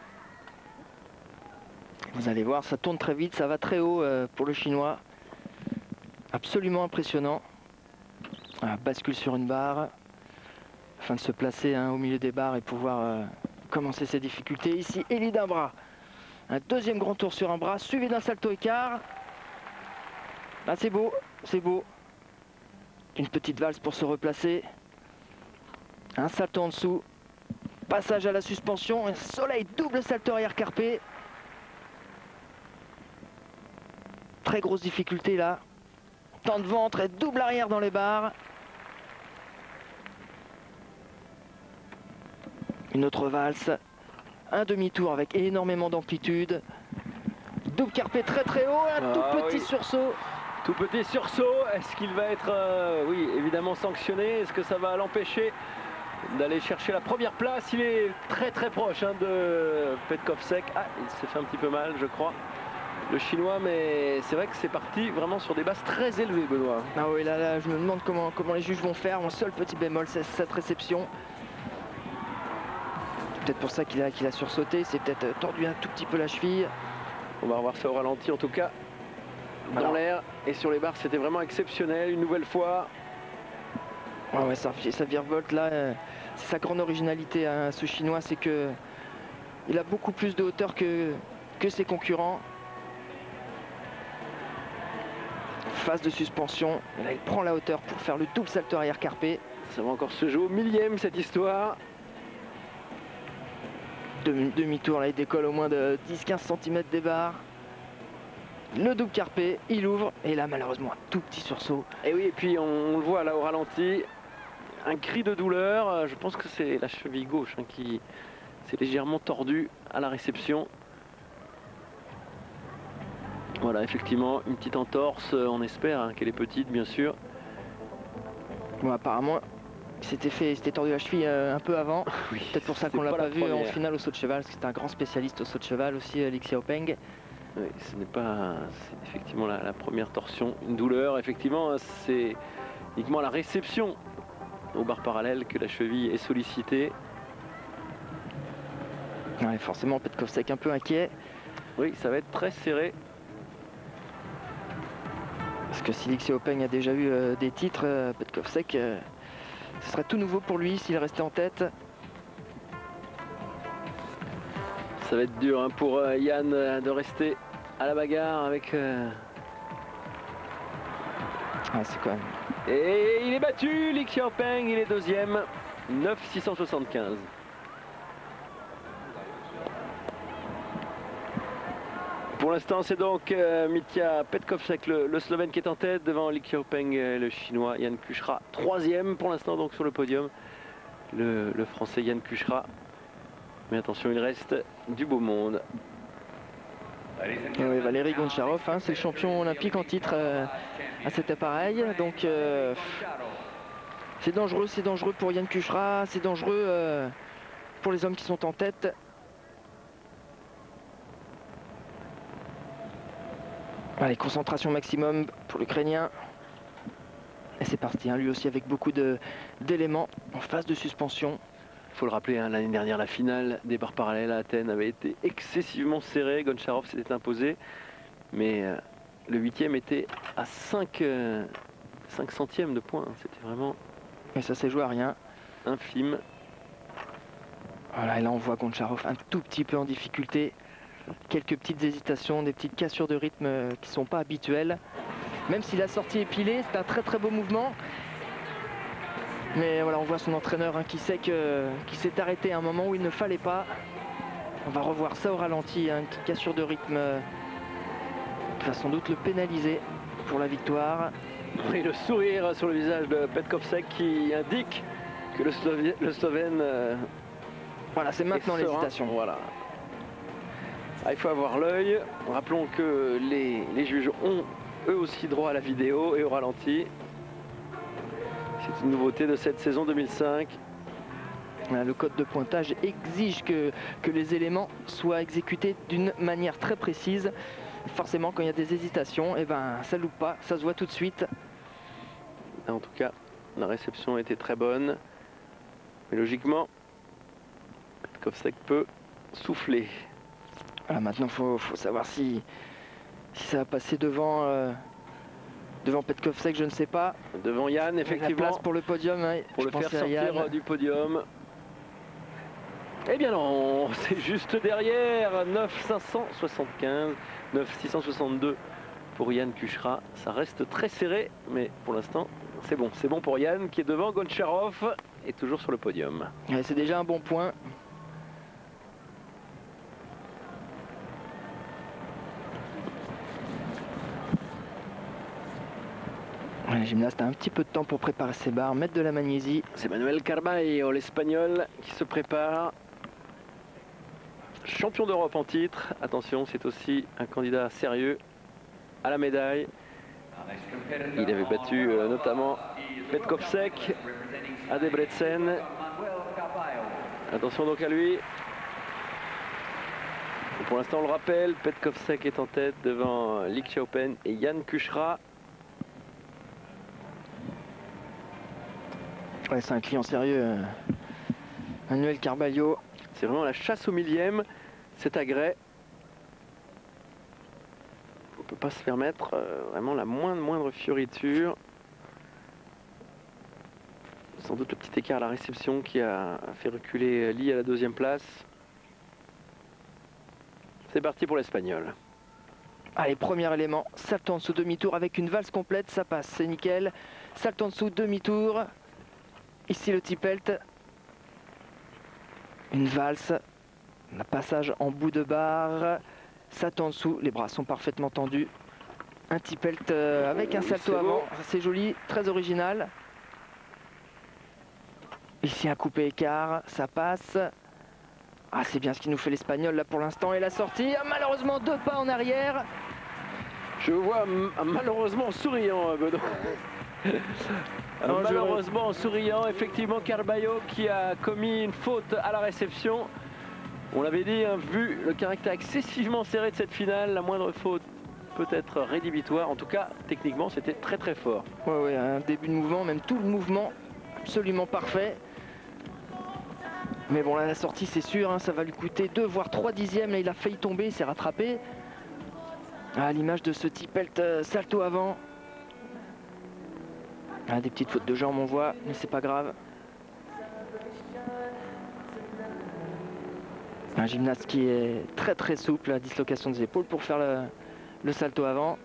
Vous allez voir, ça tourne très vite, ça va très haut euh, pour le Chinois. Absolument impressionnant. Voilà, bascule sur une barre, afin de se placer hein, au milieu des barres et pouvoir euh, commencer ses difficultés. Ici, Elie d'un bras. Un deuxième grand tour sur un bras, suivi d'un salto écart. Là, c'est beau, c'est beau. Une petite valse pour se replacer. Un salto en dessous. Passage à la suspension. Un soleil, double salto arrière carpé. Très grosse difficulté là. Temps de ventre et double arrière dans les barres. Une autre valse. Un demi-tour avec énormément d'amplitude. Double carpé très très haut. Un
ah,
tout petit
oui.
sursaut.
Tout petit sursaut. Est-ce qu'il va être, euh, oui, évidemment sanctionné? Est-ce que ça va l'empêcher d'aller chercher la première place? Il est très très proche hein, de Petkovsek. Ah, il s'est fait un petit peu mal, je crois, le Chinois, mais c'est vrai que c'est parti vraiment sur des bases très élevées, Benoît.
Ah oui, là, là je me demande comment, comment les juges vont faire. Mon seul petit bémol, c'est cette réception. C'est peut-être pour ça qu'il a, qu'il a sursauté. C'est peut-être tordu un tout petit peu la cheville.
On va revoir ça au ralenti en tout cas. Dans l'air et sur les barres, c'était vraiment exceptionnel. Une nouvelle fois.
Ouais, ouais, ça, ça virevolte là. Euh, c'est sa grande originalité, hein, ce Chinois, c'est que il a beaucoup plus de hauteur que, que ses concurrents. Phase de suspension. Et là, il prend la hauteur pour faire le double salto arrière carpé.
Ça va encore se jouer au millième cette histoire.
Demi-tour, là, il décolle au moins de dix à quinze centimètres des barres. Le double carpé, il ouvre. Et là, malheureusement, un tout petit sursaut.
Et oui, et puis on, on le voit là au ralenti. Un cri de douleur. Je pense que c'est la cheville gauche hein, qui s'est légèrement tordue à la réception. Voilà, effectivement, une petite entorse. On espère hein, qu'elle est petite, bien sûr.
Bon, apparemment, il s'était fait, il s'était tordu la cheville euh, un peu avant.
Oui,
peut-être pour ça qu'on l'a pas, pas vu première. En finale au saut de cheval, parce que c'est un grand spécialiste au saut de cheval aussi, Lik Xiaopeng.
Oui, ce n'est pas, c'est effectivement la, la première torsion, une douleur. Effectivement, c'est uniquement la réception aux barres parallèles que la cheville est sollicitée.
Ouais, forcément, Petkovsek un peu inquiet.
Oui, ça va être très serré.
Parce que si Lik Xiaopeng a déjà eu euh, des titres, euh, Petkovsek, euh, ce serait tout nouveau pour lui s'il restait en tête.
Ça va être dur hein, pour euh, Yann euh, de rester à la bagarre avec... Euh...
Ah, c'est quand même...
Et il est battu, Lik Xiaopeng, il est deuxième, neuf six cent soixante-quinze. Pour l'instant, c'est donc euh, Mitja Petkovsek, le, le Slovène qui est en tête, devant Lik Xiaopeng, euh, le Chinois Jan Kuchra, troisième pour l'instant donc sur le podium, le, le Français Jan Kuchra. Mais attention, il reste du beau monde.
Oui, Valéry Goncharov, hein, c'est le champion olympique en titre euh, à cet appareil. Donc euh, c'est dangereux, c'est dangereux pour Jan Kuchra, c'est dangereux euh, pour les hommes qui sont en tête. Allez, concentration maximum pour l'Ukrainien. Et c'est parti, hein, lui aussi avec beaucoup d'éléments en phase de suspension.
Il faut le rappeler, hein, l'année dernière, la finale des barres parallèles à Athènes avait été excessivement serrée. Goncharov s'était imposé, mais euh, le huitième était à cinq, euh, cinq centièmes de point. C'était vraiment...
Et ça s'est joué à rien.
Infime.
Voilà, et là on voit Goncharov un tout petit peu en difficulté. Quelques petites hésitations, des petites cassures de rythme euh, qui ne sont pas habituelles. Même si la sortie est pilée, c'est un très très beau mouvement. Mais voilà, on voit son entraîneur hein, qui sait que, qui s'est arrêté à un moment où il ne fallait pas. On va revoir ça au ralenti, hein, une petite cassure de rythme euh, qui va sans doute le pénaliser pour la victoire.
Et le sourire sur le visage de Petkovsek qui indique que le, Slovi le Slovène... Euh,
voilà, c'est maintenant l'hésitation.
Voilà. Ah, il faut avoir l'œil. Rappelons que les, les juges ont eux aussi droit à la vidéo et au ralenti. C'est une nouveauté de cette saison deux mille cinq.
Le code de pointage exige que, que les éléments soient exécutés d'une manière très précise. Forcément, quand il y a des hésitations, et ben, ça loupe pas, ça se voit tout de suite.
En tout cas, la réception était très bonne. Mais logiquement, Petkovsek peut souffler.
Voilà, maintenant, il faut, faut savoir si, si ça va passer devant, euh, devant Petkovsek, je ne sais pas.
Devant Yann, effectivement.
La place pour le podium, hein,
pour
je
le faire
pensais à
sortir
Yann.
du podium. Eh bien non, c'est juste derrière. neuf cinq cent soixante-quinze, neuf six cent soixante-deux pour Yann Kuchera. Ça reste très serré, mais pour l'instant, c'est bon. C'est bon pour Yann qui est devant Goncharov et toujours sur le podium.
Ouais, c'est déjà un bon point. Ouais, le gymnaste a un petit peu de temps pour préparer ses barres, mettre de la magnésie.
C'est Manuel Carballo, l'Espagnol, qui se prépare. Champion d'Europe en titre. Attention, c'est aussi un candidat sérieux à la médaille. Il avait battu euh, notamment Petkovsek à Debrecen. Attention donc à lui. Et pour l'instant, on le rappelle, Petkovsek est en tête devant Lee Xiaopen et Yann Kuchera.
Ouais, c'est un client sérieux, euh, Manuel Carballo.
C'est vraiment la chasse au millième, cet agrès. On ne peut pas se permettre euh, vraiment la moindre, moindre fioriture. Sans doute le petit écart à la réception qui a fait reculer Lee à la deuxième place. C'est parti pour l'Espagnol.
Allez, premier élément, salto en dessous, demi-tour avec une valse complète, ça passe, c'est nickel. Salto en dessous, demi-tour. Ici le T-pelt. Une valse, un passage en bout de barre. Salto en dessous, les bras sont parfaitement tendus. Un T-pelt euh, avec un salto avant, c'est joli, très original. Ici un coupé écart, ça passe. Ah, c'est bien ce qui nous fait l'Espagnol là pour l'instant. Et la sortie, ah, malheureusement deux pas en arrière.
Je vois malheureusement souriant, Benoît. Malheureusement en souriant, effectivement Carballo qui a commis une faute à la réception. On l'avait dit, hein, vu le caractère excessivement serré de cette finale, la moindre faute peut être rédhibitoire. En tout cas, techniquement, c'était très très fort.
Ouais, ouais, un début de mouvement, même tout le mouvement absolument parfait. Mais bon, là, la sortie, c'est sûr, hein, ça va lui coûter deux voire trois dixièmes. Là, il a failli tomber, il s'est rattrapé. À l'image de ce T-pelt euh, salto avant. Ah, des petites fautes de jambes, on voit, mais c'est pas grave. Un gymnaste qui est très très souple, la dislocation des épaules pour faire le, le salto avant.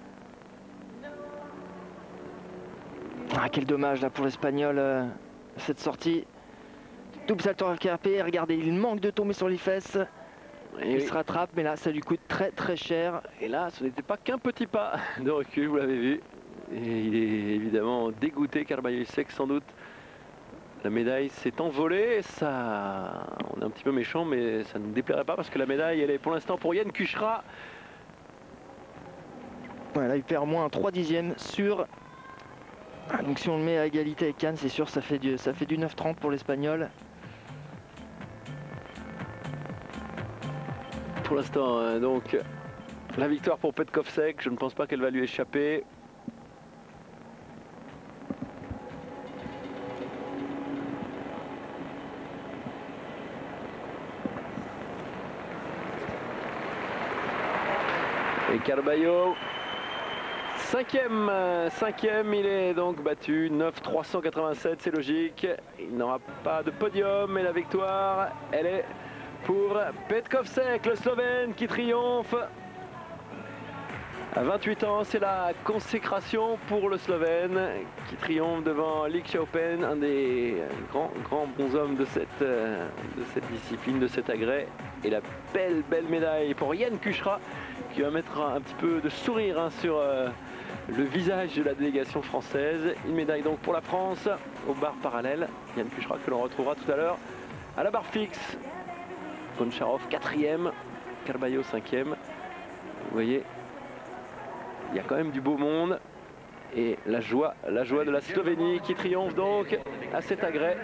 Ah, quel dommage là pour l'Espagnol, euh, cette sortie. Double salto rattrapé, regardez, il manque de tomber sur les fesses.
Et
il
oui.
se rattrape, mais là ça lui coûte très très cher.
Et là, ce n'était pas qu'un petit pas de recul, vous l'avez vu. Et il est évidemment dégoûté, Carballo. Il sait que sans doute la médaille s'est envolée. Ça, on est un petit peu méchant, mais ça ne nous déplairait pas parce que la médaille, elle est pour l'instant pour Yann Kuchera.
Voilà, il perd moins trois dixièmes sur. Ah, donc si on le met à égalité avec Yann, c'est sûr, ça fait du, ça fait du neuf trente pour l'Espagnol.
Pour l'instant, euh, donc, la victoire pour Petkovsek. Je ne pense pas qu'elle va lui échapper. Et Carballo, cinquième, euh, cinquième, il est donc battu, neuf trois cent quatre-vingt-sept, c'est logique. Il n'aura pas de podium, mais la victoire, elle est pour Petkovsek, le Slovène qui triomphe. À vingt-huit ans, c'est la consécration pour le Slovène qui triomphe devant Lee Xiaopen, un des grands, grands bons hommes de cette, euh, de cette discipline, de cet agrès. Et la belle, belle médaille pour Yann Kuchera qui va mettre un petit peu de sourire hein, sur euh, le visage de la délégation française. Une médaille donc pour la France aux barres parallèles. Yann Kuchera que l'on retrouvera tout à l'heure à la barre fixe. Goncharov quatrième, Carballo cinquième. Vous voyez, il y a quand même du beau monde. et la joie, la joie de la Slovénie qui triomphe donc à cet agrès.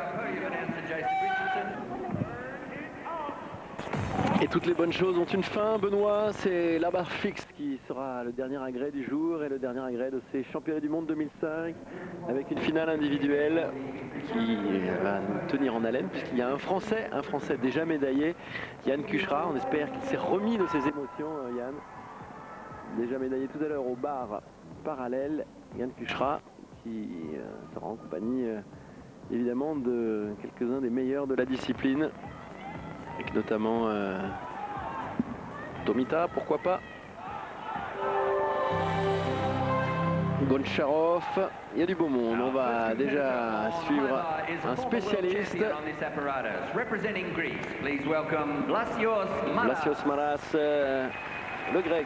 Et toutes les bonnes choses ont une fin, Benoît. C'est la barre fixe qui sera le dernier agrès du jour et le dernier agrès de ces championnats du monde deux mille cinq, avec une finale individuelle qui va nous tenir en haleine puisqu'il y a un Français, un Français déjà médaillé, Yann Cuchera. On espère qu'il s'est remis de ses émotions, Yann. Déjà médaillé tout à l'heure au bar parallèle, Yann Cuchera qui euh, sera en compagnie euh, évidemment de quelques-uns des meilleurs de la discipline. Avec notamment euh, Tomita, pourquoi pas. Goncharov, il y a du beau monde. On va déjà suivre un spécialiste. Vlasios Maras, euh, le grec,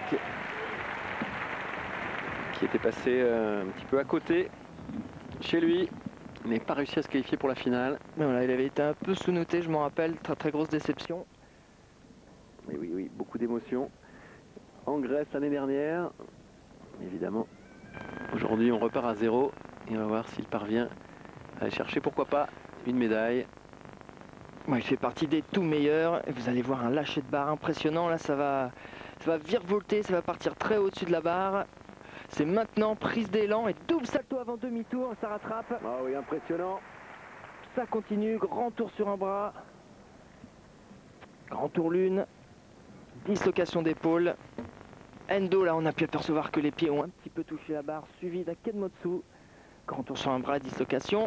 qui était passé euh, un petit peu à côté chez lui. N'est pas réussi à se qualifier pour la finale.
Mais voilà, il avait été un peu sous-noté, je m'en rappelle, très très grosse déception.
Mais oui, oui, beaucoup d'émotions. En Grèce l'année dernière, évidemment. Aujourd'hui, on repart à zéro et on va voir s'il parvient à aller chercher, pourquoi pas, une médaille.
Ouais, il fait partie des tout meilleurs. Et vous allez voir un lâcher de barre impressionnant. Là, ça va, ça va virevolter, ça va partir très au-dessus de la barre. C'est maintenant prise d'élan et double salto avant demi-tour, ça rattrape.
Ah oui, impressionnant.
Ça continue, grand tour sur un bras. Grand tour lune. Dislocation d'épaule. Endo, là on a pu apercevoir que les pieds ont un petit peu touché la barre, suivi d'un Kenmotsu. Grand tour sur un bras, dislocation.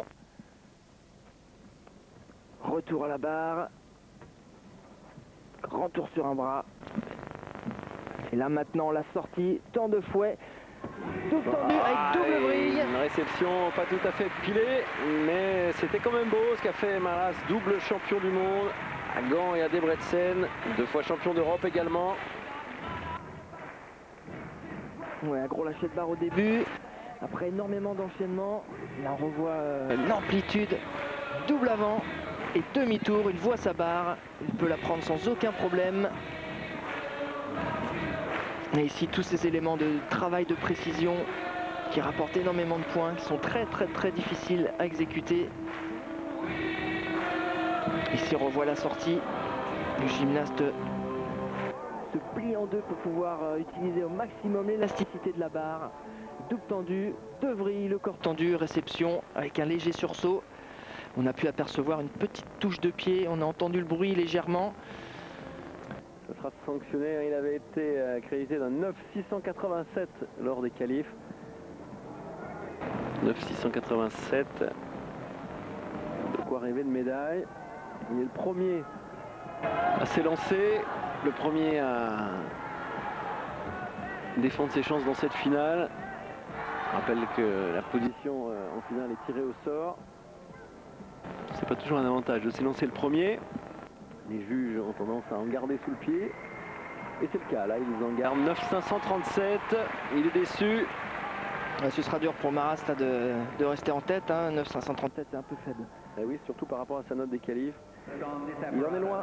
Retour à la barre. Grand tour sur un bras. Et là maintenant la sortie, temps de fouet. Tout tendu avec double vrille.
Une réception pas tout à fait pilée, mais c'était quand même beau ce qu'a fait Maras, double champion du monde à Gand et à Debrecen, deux fois champion d'Europe également.
Ouais, un gros lâcher de barre au début, après énormément d'enchaînements. Là on revoit euh, l'amplitude, double avant et demi-tour, il voit sa barre, il peut la prendre sans aucun problème. Et ici, tous ces éléments de travail de précision qui rapportent énormément de points, qui sont très très très difficiles à exécuter. Ici, on revoit la sortie. Le gymnaste se plie en deux pour pouvoir utiliser au maximum l'élasticité de la barre. Double tendu, deux vrilles, le corps tendu, réception avec un léger sursaut. On a pu apercevoir une petite touche de pied, on a entendu le bruit légèrement.
Ça sera sanctionné, il avait été crédité d'un neuf six cent quatre-vingt-sept lors des qualifs. neuf six cent quatre-vingt-sept. De quoi rêver de médaille. Il est le premier à s'élancer, le premier à défendre ses chances dans cette finale. Je rappelle que la position en finale est tirée au sort. C'est pas toujours un avantage de s'élancer le premier. Les juges ont tendance à en garder sous le pied. Et c'est le cas, là, ils en gardent neuf cinq cent trente-sept. Il est déçu.
Ouais, ce sera dur pour Maras là, de, de rester en tête. Hein. neuf cinq cent trente-sept, c'est un peu faible.
Et oui, surtout par rapport à sa note des qualifs. Il en est loin.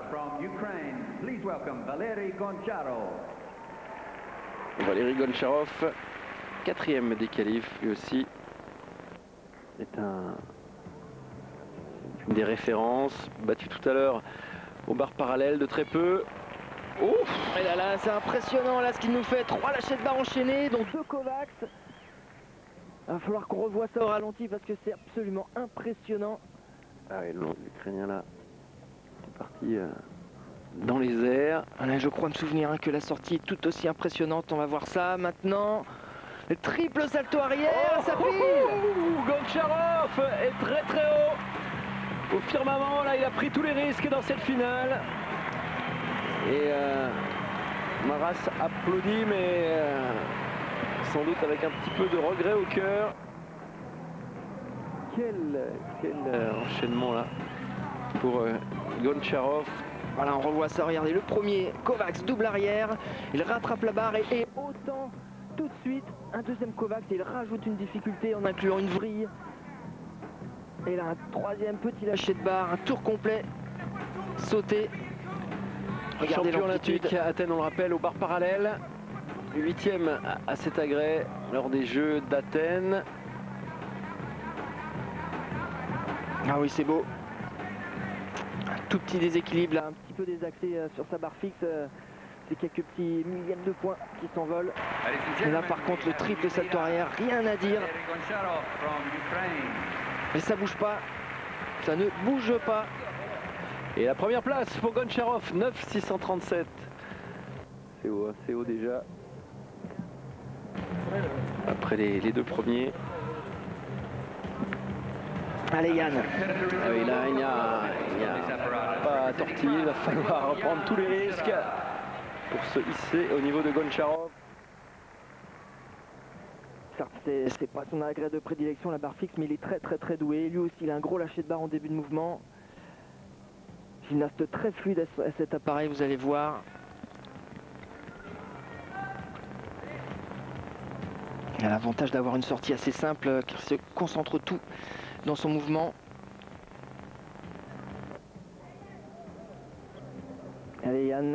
Valéry Goncharov, quatrième des qualifs, lui aussi, est un, une des références, battu tout à l'heure au bar parallèle de très peu.
Ouf. Et là, là c'est impressionnant là ce qu'il nous fait. Trois lâchers de barre enchaînés, dont deux Kovacs. Il va falloir qu'on revoie ça au ralenti parce que c'est absolument impressionnant.
Ah oui, l'Ukrainien là est parti euh, dans les airs.
Là, je crois me souvenir hein, que la sortie est tout aussi impressionnante. On va voir ça maintenant. Le triple salto arrière,
oh,
ça
oh,
pile.
Oh, Goncharov est très très haut au firmament. Là, il a pris tous les risques dans cette finale. Et euh, Maras applaudit, mais euh, sans doute avec un petit peu de regret au cœur. Quel, quel euh, enchaînement là pour euh, Goncharov.
Voilà, on revoit ça, regardez, le premier Kovacs double arrière, il rattrape la barre et, et autant tout de suite un deuxième Kovacs et il rajoute une difficulté en incluant une vrille. Et là un troisième petit lâcher de barre, un tour complet, sauté. Regardez
champion olympique à Athènes, on le rappelle, au bar parallèle. huitième à cet agrès lors des Jeux d'Athènes.
Ah oui, c'est beau. Un tout petit déséquilibre là, un petit peu désaxé euh, sur sa barre fixe. Euh, c'est quelques petits millièmes de points qui s'envolent. Et là par contre le triple salto arrière, rien à dire. Mais ça bouge pas. Ça ne bouge pas.
Et la première place pour Goncharov, neuf six cent trente-sept. C'est haut, hein, c'est haut déjà. Après les, les deux premiers.
Allez Yann.
Ah oui, là il n'y a, il n'y a pas à tortiller, il va falloir prendre tous les risques pour se hisser au niveau de Goncharov.
Certes, c'est pas son agrès de prédilection la barre fixe, mais il est très très très doué. Lui aussi il a un gros lâcher de barre en début de mouvement. Gymnaste très fluide à cet appareil, vous allez voir. Il a l'avantage d'avoir une sortie assez simple, qui se concentre tout dans son mouvement. Allez Yann.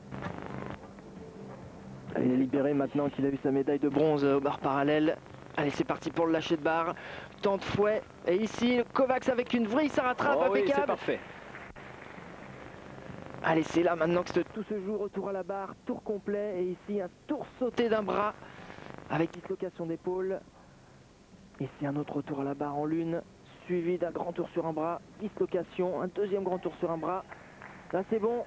Il est libéré maintenant qu'il a eu sa médaille de bronze aux barres parallèles. Allez, c'est parti pour le lâcher de barre. Temps de fouet. Et ici, Kovacs avec une vrille, ça rattrape,
oh
impeccable.
Oui, c'est parfait.
Allez, c'est là maintenant que tout se joue. Retour à la barre, tour complet. Et ici, un tour sauté d'un bras avec dislocation d'épaule. Ici, un autre retour à la barre en lune, suivi d'un grand tour sur un bras, dislocation, un deuxième grand tour sur un bras. Là, c'est bon.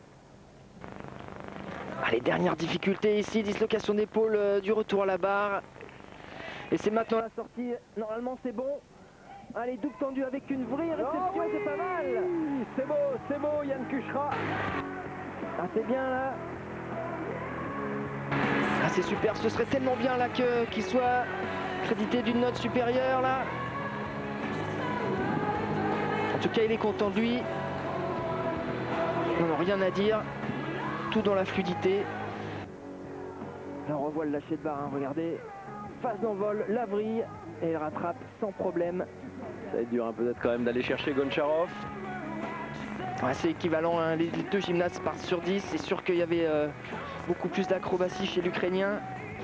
Allez, dernière difficulté ici, dislocation d'épaule euh, du retour à la barre. Et c'est maintenant la sortie. Normalement, c'est bon. Allez, double tendu avec une vraie réception, oh oui, c'est pas mal.
C'est beau, c'est beau, Yann Kuchra.
Ah, c'est bien là. Ah, c'est super, ce serait tellement bien là que qu'il soit crédité d'une note supérieure là. En tout cas, il est content de lui. Non, non, rien à dire. Tout dans la fluidité. Là, on revoit le lâcher de barre, hein, regardez. Phase d'envol, la vrille, et il rattrape sans problème.
Ça va être dur hein, peut-être quand même d'aller chercher Goncharov.
Ouais, c'est équivalent, hein. les, les deux gymnastes partent sur dix. C'est sûr qu'il y avait euh, beaucoup plus d'acrobatie chez l'Ukrainien.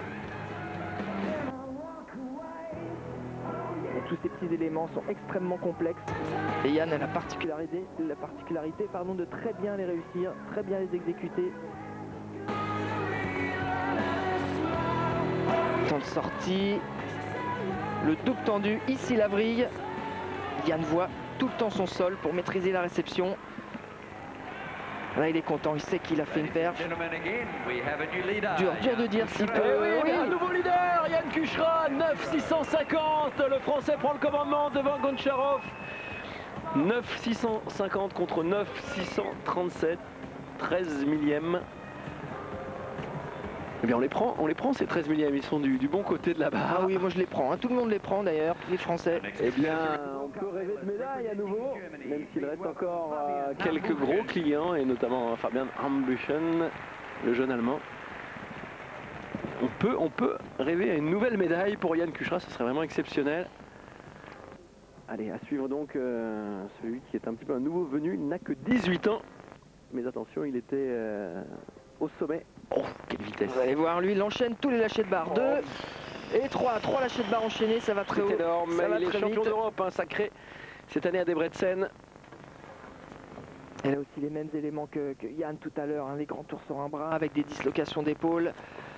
Tous ces petits éléments sont extrêmement complexes. Et Yann a la particularité, la particularité pardon, de très bien les réussir, très bien les exécuter. Temps de sortie. Le double tendu, ici la vrille. Yann voit tout le temps son sol pour maîtriser la réception. Là, il est content, il sait qu'il a fait une perf. Dur, dur de dire s'il peut.
Eh oui, oui. Un nouveau leader, Yann Kuchra, neuf six cent cinquante. Le Français prend le commandement devant Goncharov. neuf six cent cinquante contre neuf six cent trente-sept, treize millièmes. Eh bien, on les prend, on les prend ces treize millièmes, ils sont du, du bon côté de la barre.
Ah oui, moi je les prends, hein. Tout le monde les prend d'ailleurs, les Français.
Eh bien, on peut rêver de médaille à nouveau, même s'il reste encore euh, quelques gros clients, et notamment Fabian Ambüchen, le jeune Allemand. On peut, on peut rêver à une nouvelle médaille pour Yann Kuchra, ce serait vraiment exceptionnel. Allez, à suivre donc euh, celui qui est un petit peu un nouveau venu, il n'a que dix-huit ans. Mais attention, il était euh, au sommet. Oh, quelle vitesse!
Vous allez voir, lui, il enchaîne tous les lâchers de barre. deux et trois. trois lâchers de barre enchaînés, ça va très haut.
C'est énorme,
ça va
il est
très
champion
vite.
d'Europe, hein, sacré cette année à Debrecen.
Elle a aussi les mêmes éléments que, que Yann tout à l'heure, hein, les grands tours sur un bras avec des dislocations d'épaule.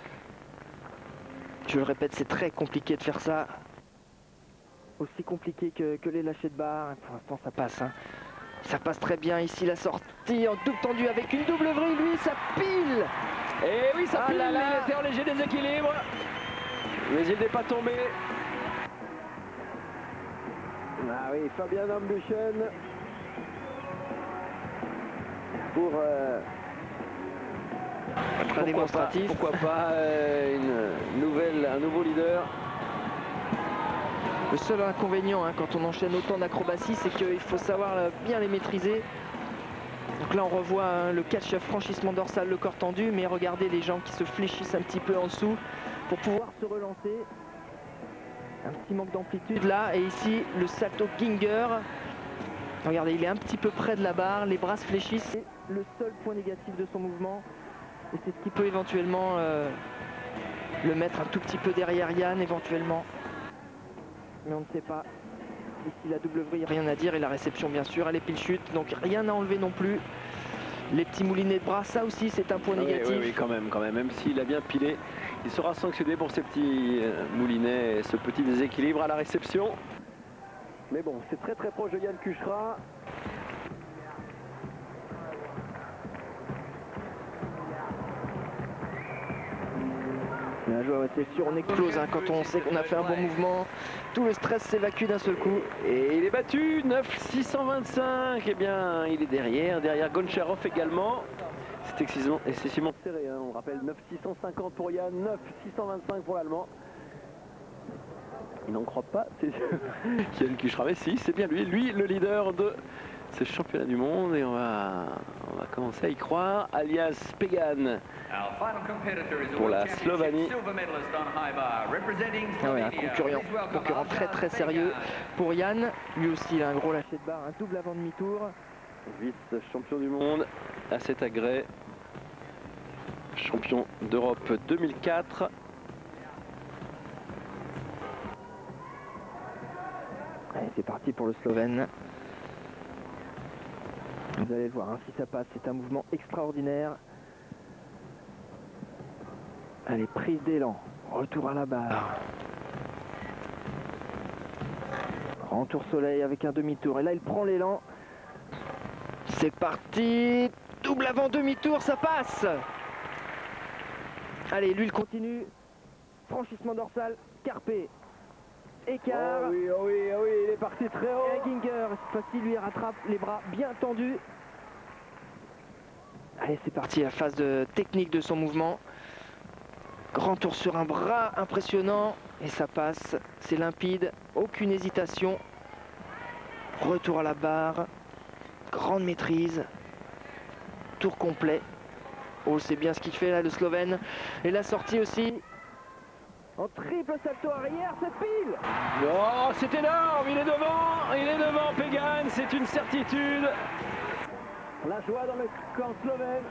Je le répète, c'est très compliqué de faire ça. Aussi compliqué que, que les lâchers de barre. Pour l'instant, ça passe. Hein. Ça passe très bien ici, la sortie en double tendu avec une double vrille. Lui, ça pile.
Et oui, ça
ah
pile,
là là.
Il était en léger déséquilibre. Mais il n'est pas tombé. Ah oui, Fabian Ambüchen. Pour... Euh,
Très démonstratif.
Pas, pourquoi pas euh, une nouvelle, un nouveau leader.
Le seul inconvénient hein, quand on enchaîne autant d'acrobaties, c'est qu'il faut savoir euh, bien les maîtriser. Donc là on revoit hein, le catch franchissement dorsal, le corps tendu, mais regardez les jambes qui se fléchissent un petit peu en dessous pour pouvoir se relancer. Un petit manque d'amplitude là, et ici le salto Ginger. Regardez, il est un petit peu près de la barre, les bras se fléchissent. C'est le seul point négatif de son mouvement, et c'est ce qui peut éventuellement euh, le mettre un tout petit peu derrière Yann éventuellement. Mais on ne sait pas. Ici la double vrille, rien à dire. Et la réception bien sûr, elle est pile chute. Donc rien à enlever non plus. Les petits moulinets de bras, ça aussi c'est un point
Ah
négatif.
Oui, oui, oui, quand même, quand même. Même s'il a bien pilé, il sera sanctionné pour ces petits euh, moulinets et ce petit déséquilibre à la réception. Mais bon, c'est très très proche de Yann Kuchra.
Bien joué, ouais, c'est sûr, on explose hein, quand on sait qu'on a fait un bon mouvement. Tout le stress s'évacue d'un seul coup.
Et il est battu, neuf six cent vingt-cinq. Eh bien, il est derrière, derrière Goncharov également. C'est excessivement, excessivement serré, hein. On rappelle neuf six cent cinquante pour Yann, neuf six cent vingt-cinq pour l'Allemand. Il n'en croit pas, c'est Yann Kuchra, mais si, c'est bien lui, lui le leader de ce championnat du monde. Et on va, on va commencer à y croire. Alias Pegan pour la Slovanie.
Ah ouais, un concurrent, concurrent très très sérieux pour Yann. Lui aussi il a un gros lâcher de barre, un double avant demi-tour.
Vice-champion du monde à cet agrès. Champion d'Europe deux mille quatre.
Allez, c'est parti pour le Slovène. Vous allez le voir, hein, si ça passe, c'est un mouvement extraordinaire. Allez, prise d'élan, retour à la barre. Grand tour soleil avec un demi-tour. Et là, il prend l'élan. C'est parti. Double avant demi-tour, ça passe. Allez, lui, il continue. Franchissement dorsal, carpé. Écart.
Oh oui, oh oui, oh oui, il est parti très haut.
Et Ginger, cette fois-ci, lui rattrape les bras bien tendus. Allez, c'est parti, la phase de technique de son mouvement. Grand tour sur un bras, impressionnant. Et ça passe, c'est limpide, aucune hésitation. Retour à la barre. Grande maîtrise. Tour complet. Oh, c'est bien ce qu'il fait là, le Slovène. Et la sortie aussi. En triple salto arrière, c'est pile.
Oh, c'est énorme, il est devant, il est devant Pegan, c'est une certitude. La joie dans le camp slovène.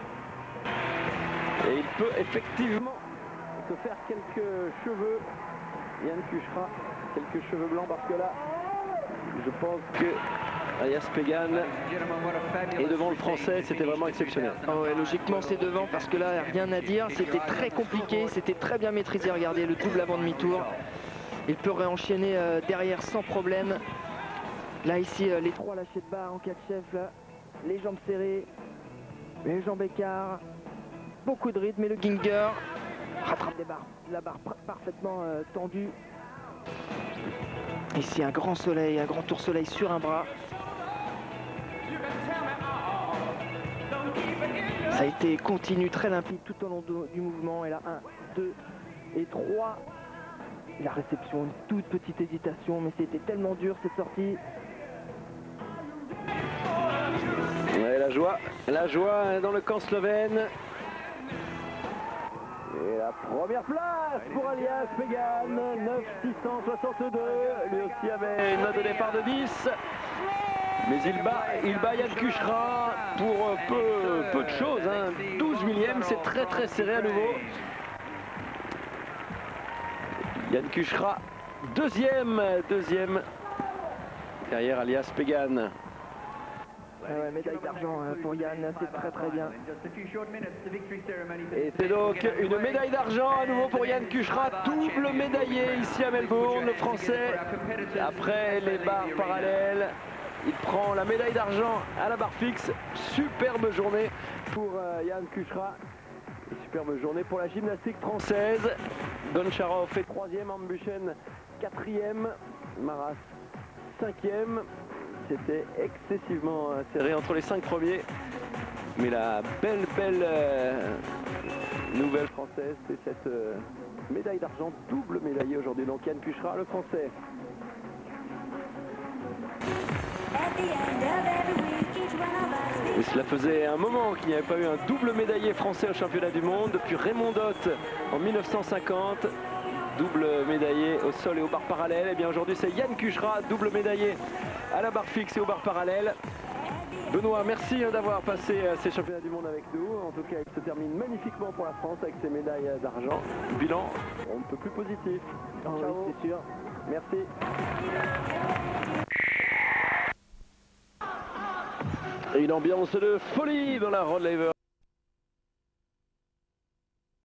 Et il peut effectivement se faire quelques cheveux. Yann Kuchra, quelques cheveux blancs parce que là, je pense que Alias Pegan est devant le français, c'était vraiment exceptionnel.
Oh ouais, logiquement c'est devant parce que là rien à dire, c'était très compliqué, c'était très bien maîtrisé. Regardez le double avant demi-tour, il peut réenchaîner euh, derrière sans problème. Là ici euh, les trois lâchés de barre en quatre chefs, là. Les jambes serrées, les jambes écart, beaucoup de rythme et le Ginger rattrape des barres, la barre parfaitement euh, tendue. Ici un grand soleil, un grand tour soleil sur un bras. Ça a été continu, très limpide tout au long de, du mouvement. Et là, un, deux et trois. La réception, une toute petite hésitation, mais c'était tellement dur cette sortie.
Ouais, la joie, la joie dans le camp slovène. Et la première place pour Alias Pegan, neuf six cent soixante-deux. Lui aussi avait une note de départ de dix. Mais il bat, il bat Yann Kuchra pour peu, peu de choses, hein. douze millième, c'est très très serré à nouveau. Yann Kuchra, deuxième, deuxième, derrière Alias Pegan.
Ah ouais, médaille d'argent pour Yann, c'est très très bien.
Et c'est donc une médaille d'argent à nouveau pour Yann Kuchra, double médaillé ici à Melbourne, le français. Après les barres parallèles, il prend la médaille d'argent à la barre fixe. Superbe journée pour euh, Yann Kuchra. Et superbe journée pour la gymnastique française. Goncharov fait troisième, Ambuchen quatrième, Maras cinquième. C'était excessivement serré entre les cinq premiers. Mais la belle, belle euh, nouvelle française, c'est cette euh, médaille d'argent, double médaillée aujourd'hui. Donc Yann Kuchra, le français. Et cela faisait un moment qu'il n'y avait pas eu un double médaillé français au championnat du monde depuis Raymond Dotte en mille neuf cent cinquante. Double médaillé au sol et aux barres parallèles. Et bien aujourd'hui c'est Yann Kuchra, double médaillé à la barre fixe et aux barres parallèles. Benoît, merci d'avoir passé ces championnats du monde avec nous. En tout cas, il se termine magnifiquement pour la France avec ses médailles d'argent. Bilan, on ne peut plus positif.
Oh,
Ciao.
oui, c'est sûr.
Merci. Et une ambiance de folie dans la Rod Laver.